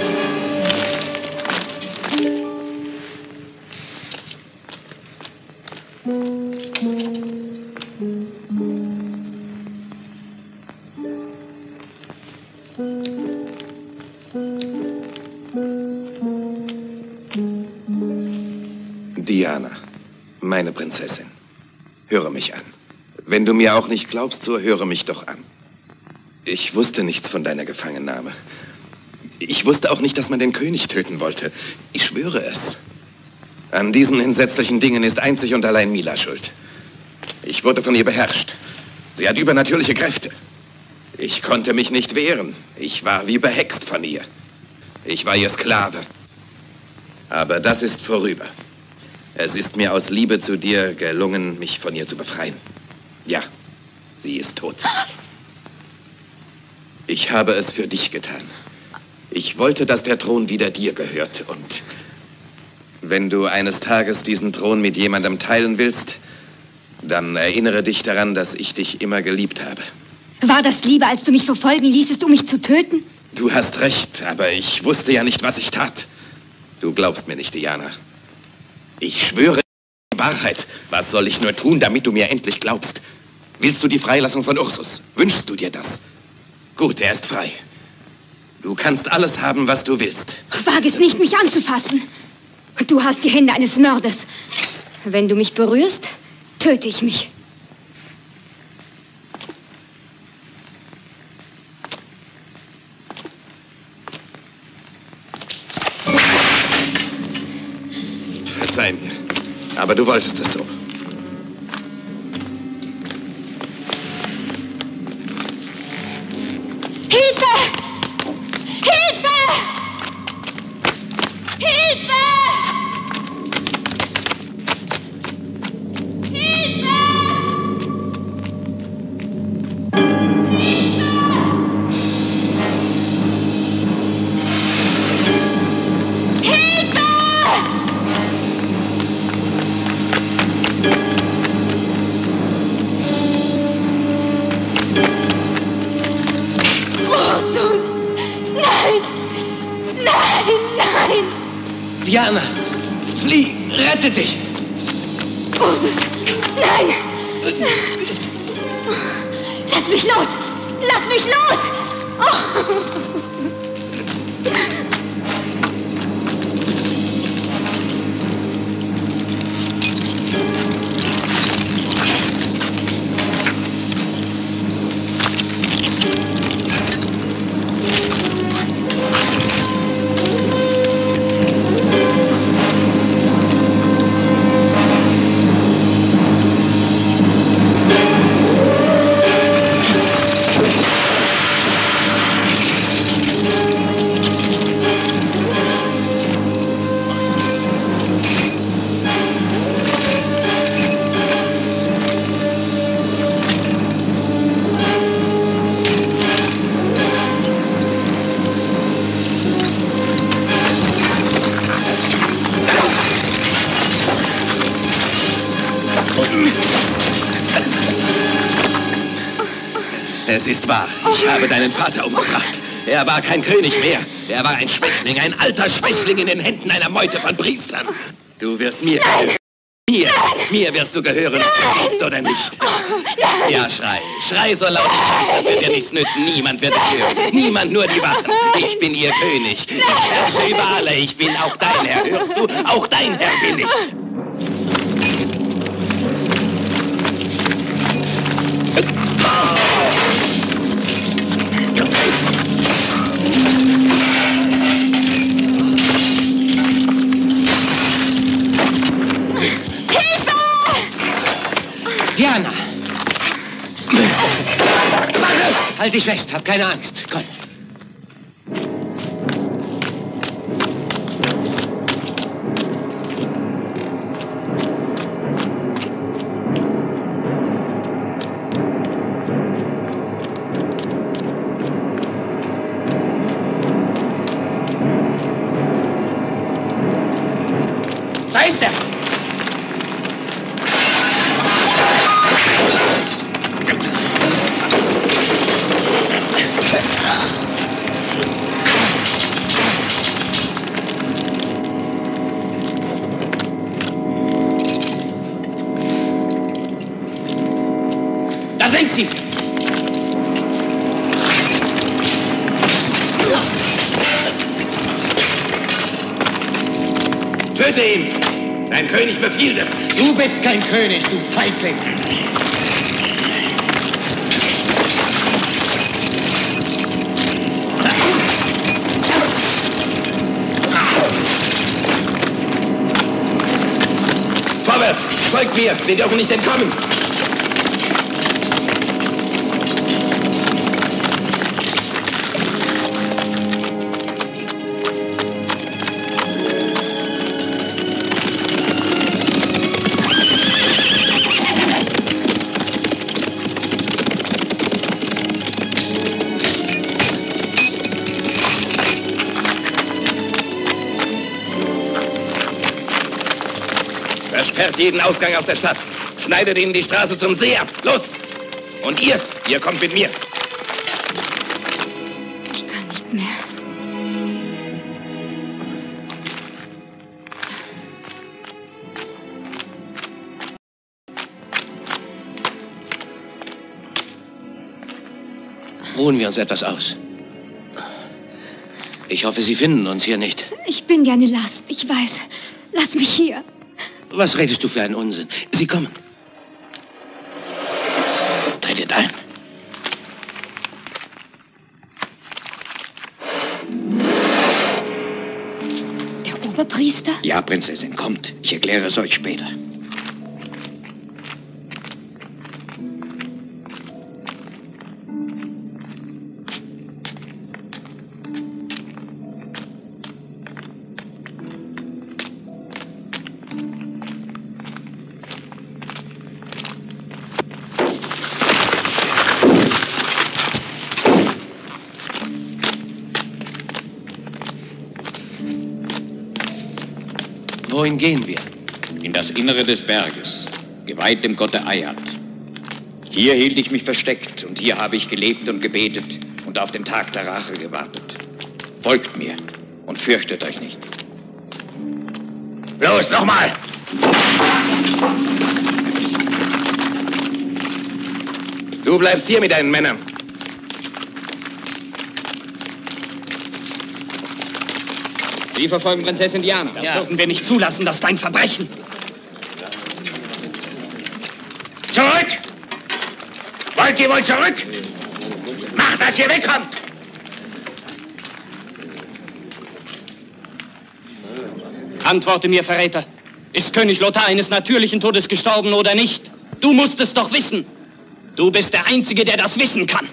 Diana, meine Prinzessin, höre mich an. Wenn du mir auch nicht glaubst, so höre mich doch an. Ich wusste nichts von deiner Gefangennahme. Ich wusste auch nicht, dass man den König töten wollte. Ich schwöre es. An diesen entsetzlichen Dingen ist einzig und allein Mila schuld. Ich wurde von ihr beherrscht. Sie hat übernatürliche Kräfte. Ich konnte mich nicht wehren. Ich war wie behext von ihr. Ich war ihr Sklave. Aber das ist vorüber. Es ist mir aus Liebe zu dir gelungen, mich von ihr zu befreien. Ja, sie ist tot. Ich habe es für dich getan. Ich wollte, dass der Thron wieder dir gehört. Und wenn du eines Tages diesen Thron mit jemandem teilen willst, dann erinnere dich daran, dass ich dich immer geliebt habe. War das Liebe, als du mich verfolgen ließest, um mich zu töten? Du hast recht, aber ich wusste ja nicht, was ich tat. Du glaubst mir nicht, Diana. Ich schwöre die Wahrheit. Was soll ich nur tun, damit du mir endlich glaubst? Willst du die Freilassung von Ursus? Wünschst du dir das? Gut, er ist frei. Du kannst alles haben, was du willst. Wage es nicht, mich anzufassen. Du hast die Hände eines Mörders. Wenn du mich berührst, töte ich mich. Verzeih mir, aber du wolltest es so. Diana, flieh, rette dich! Ursus, nein! Lass mich los! Lass mich los! Oh. Es ist wahr, ich habe deinen Vater umgebracht. Er war kein König mehr. Er war ein Schwächling, ein alter Schwächling in den Händen einer Meute von Priestern. Du wirst mir gehören. Mir wirst du gehören, ob du willst oder nicht. Ja, schrei so laut du kannst, das wird dir nichts nützen. Niemand wird dich hören. Niemand, nur die Wachen. Ich bin ihr König. Ich herrsche über alle. Ich bin auch dein Herr. Hörst du? Auch dein Herr bin ich. Diana! Halt dich fest, hab keine Angst. Komm. Da ist er! Da sind sie! Töte ihn! Dein König befiehlt es! Du bist kein König, du Feigling! Vorwärts! Folgt mir! Sie dürfen nicht entkommen! Versperrt jeden Ausgang aus der Stadt. Schneidet ihnen die Straße zum See ab. Los! Und ihr kommt mit mir. Ich kann nicht mehr. Ruhen wir uns etwas aus. Ich hoffe, Sie finden uns hier nicht. Ich bin dir eine Last, ich weiß. Lass mich hier. Was redest du für einen Unsinn? Sie kommen. Tretet ein. Der Oberpriester? Ja, Prinzessin, kommt. Ich erkläre es euch später. Wohin gehen wir? In das Innere des Berges, geweiht dem Gotte Ayat. Hier hielt ich mich versteckt und hier habe ich gelebt und gebetet und auf den Tag der Rache gewartet. Folgt mir und fürchtet euch nicht. Los, nochmal! Du bleibst hier mit deinen Männern. Die verfolgen Prinzessin Diana. Das dürfen wir nicht zulassen. Das ist ein Verbrechen. Zurück! Wollt ihr wohl zurück? Macht, dass ihr wegkommt! Antworte mir, Verräter. Ist König Lothar eines natürlichen Todes gestorben oder nicht? Du musst es doch wissen. Du bist der Einzige, der das wissen kann.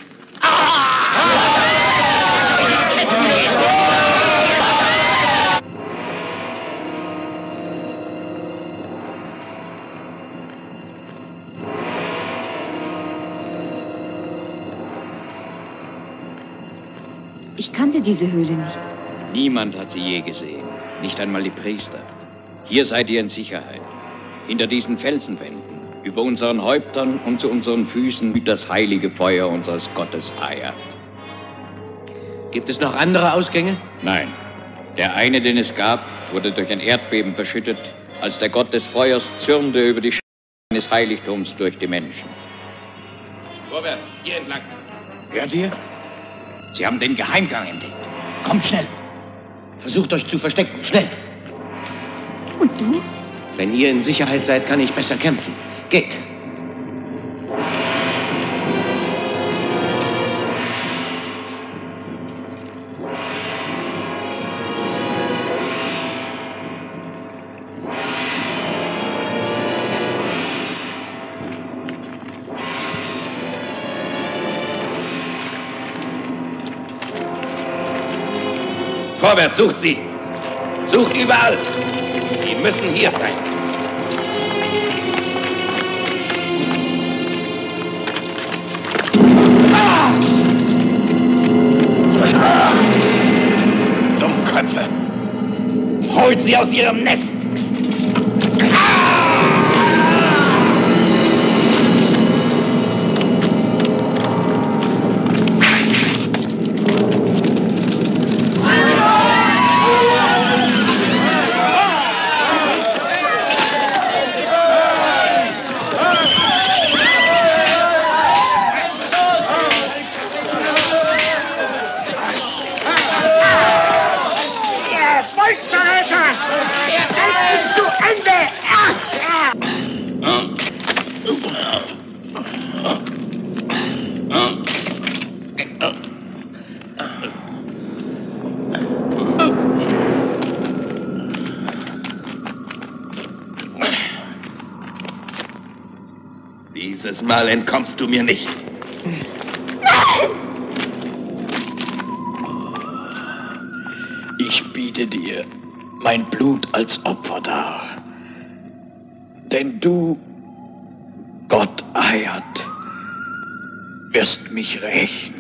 Ich kannte diese Höhle nicht. Niemand hat sie je gesehen, nicht einmal die Priester. Hier seid ihr in Sicherheit. Hinter diesen Felsenwänden, über unseren Häuptern und zu unseren Füßen übt das heilige Feuer unseres Gottes Aya. Gibt es noch andere Ausgänge? Nein. Der eine, den es gab, wurde durch ein Erdbeben verschüttet, als der Gott des Feuers zürnte über die Schäden des Heiligtums durch die Menschen. Vorwärts, hier entlang. Hört ihr? Sie haben den Geheimgang entdeckt. Kommt schnell. Versucht euch zu verstecken, schnell. Und du? Wenn ihr in Sicherheit seid, kann ich besser kämpfen. Geht. Vorwärts, sucht sie! Sucht überall! Die müssen hier sein. Dummköpfe! Holt sie aus ihrem Nest! Dieses Mal entkommst du mir nicht. Ich biete dir mein Blut als Opfer dar. Denn du, Gott Ayat, wirst mich rächen.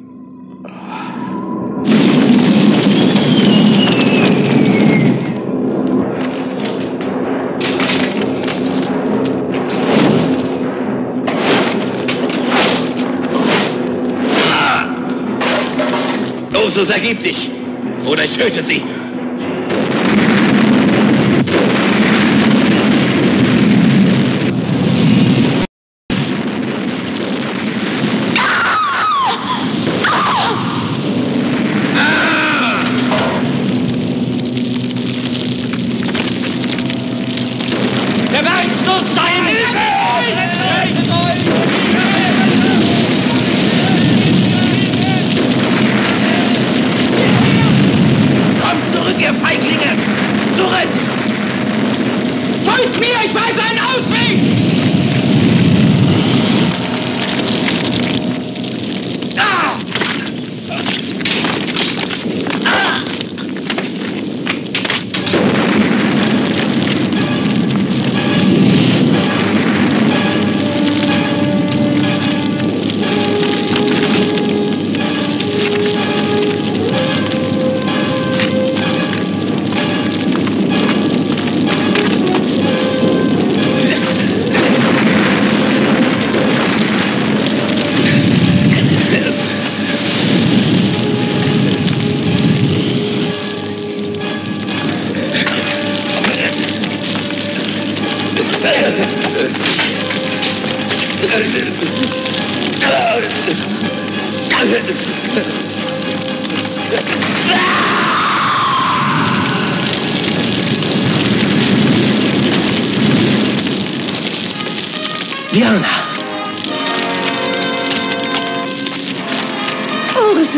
Ursus, ergib dich! Oder ich töte sie! Der Berg stürzt ein! Komm zurück! Diana! Ursus!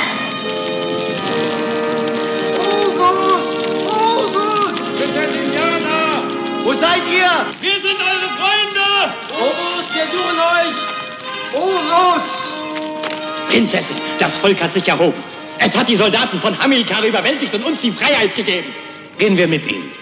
Prinzessin Diana! Wo seid ihr? Wir sind eure Freunde! Urus, wir suchen euch! Urus! Prinzessin, das Volk hat sich erhoben. Es hat die Soldaten von Hamilkar überwältigt und uns die Freiheit gegeben. Gehen wir mit ihnen.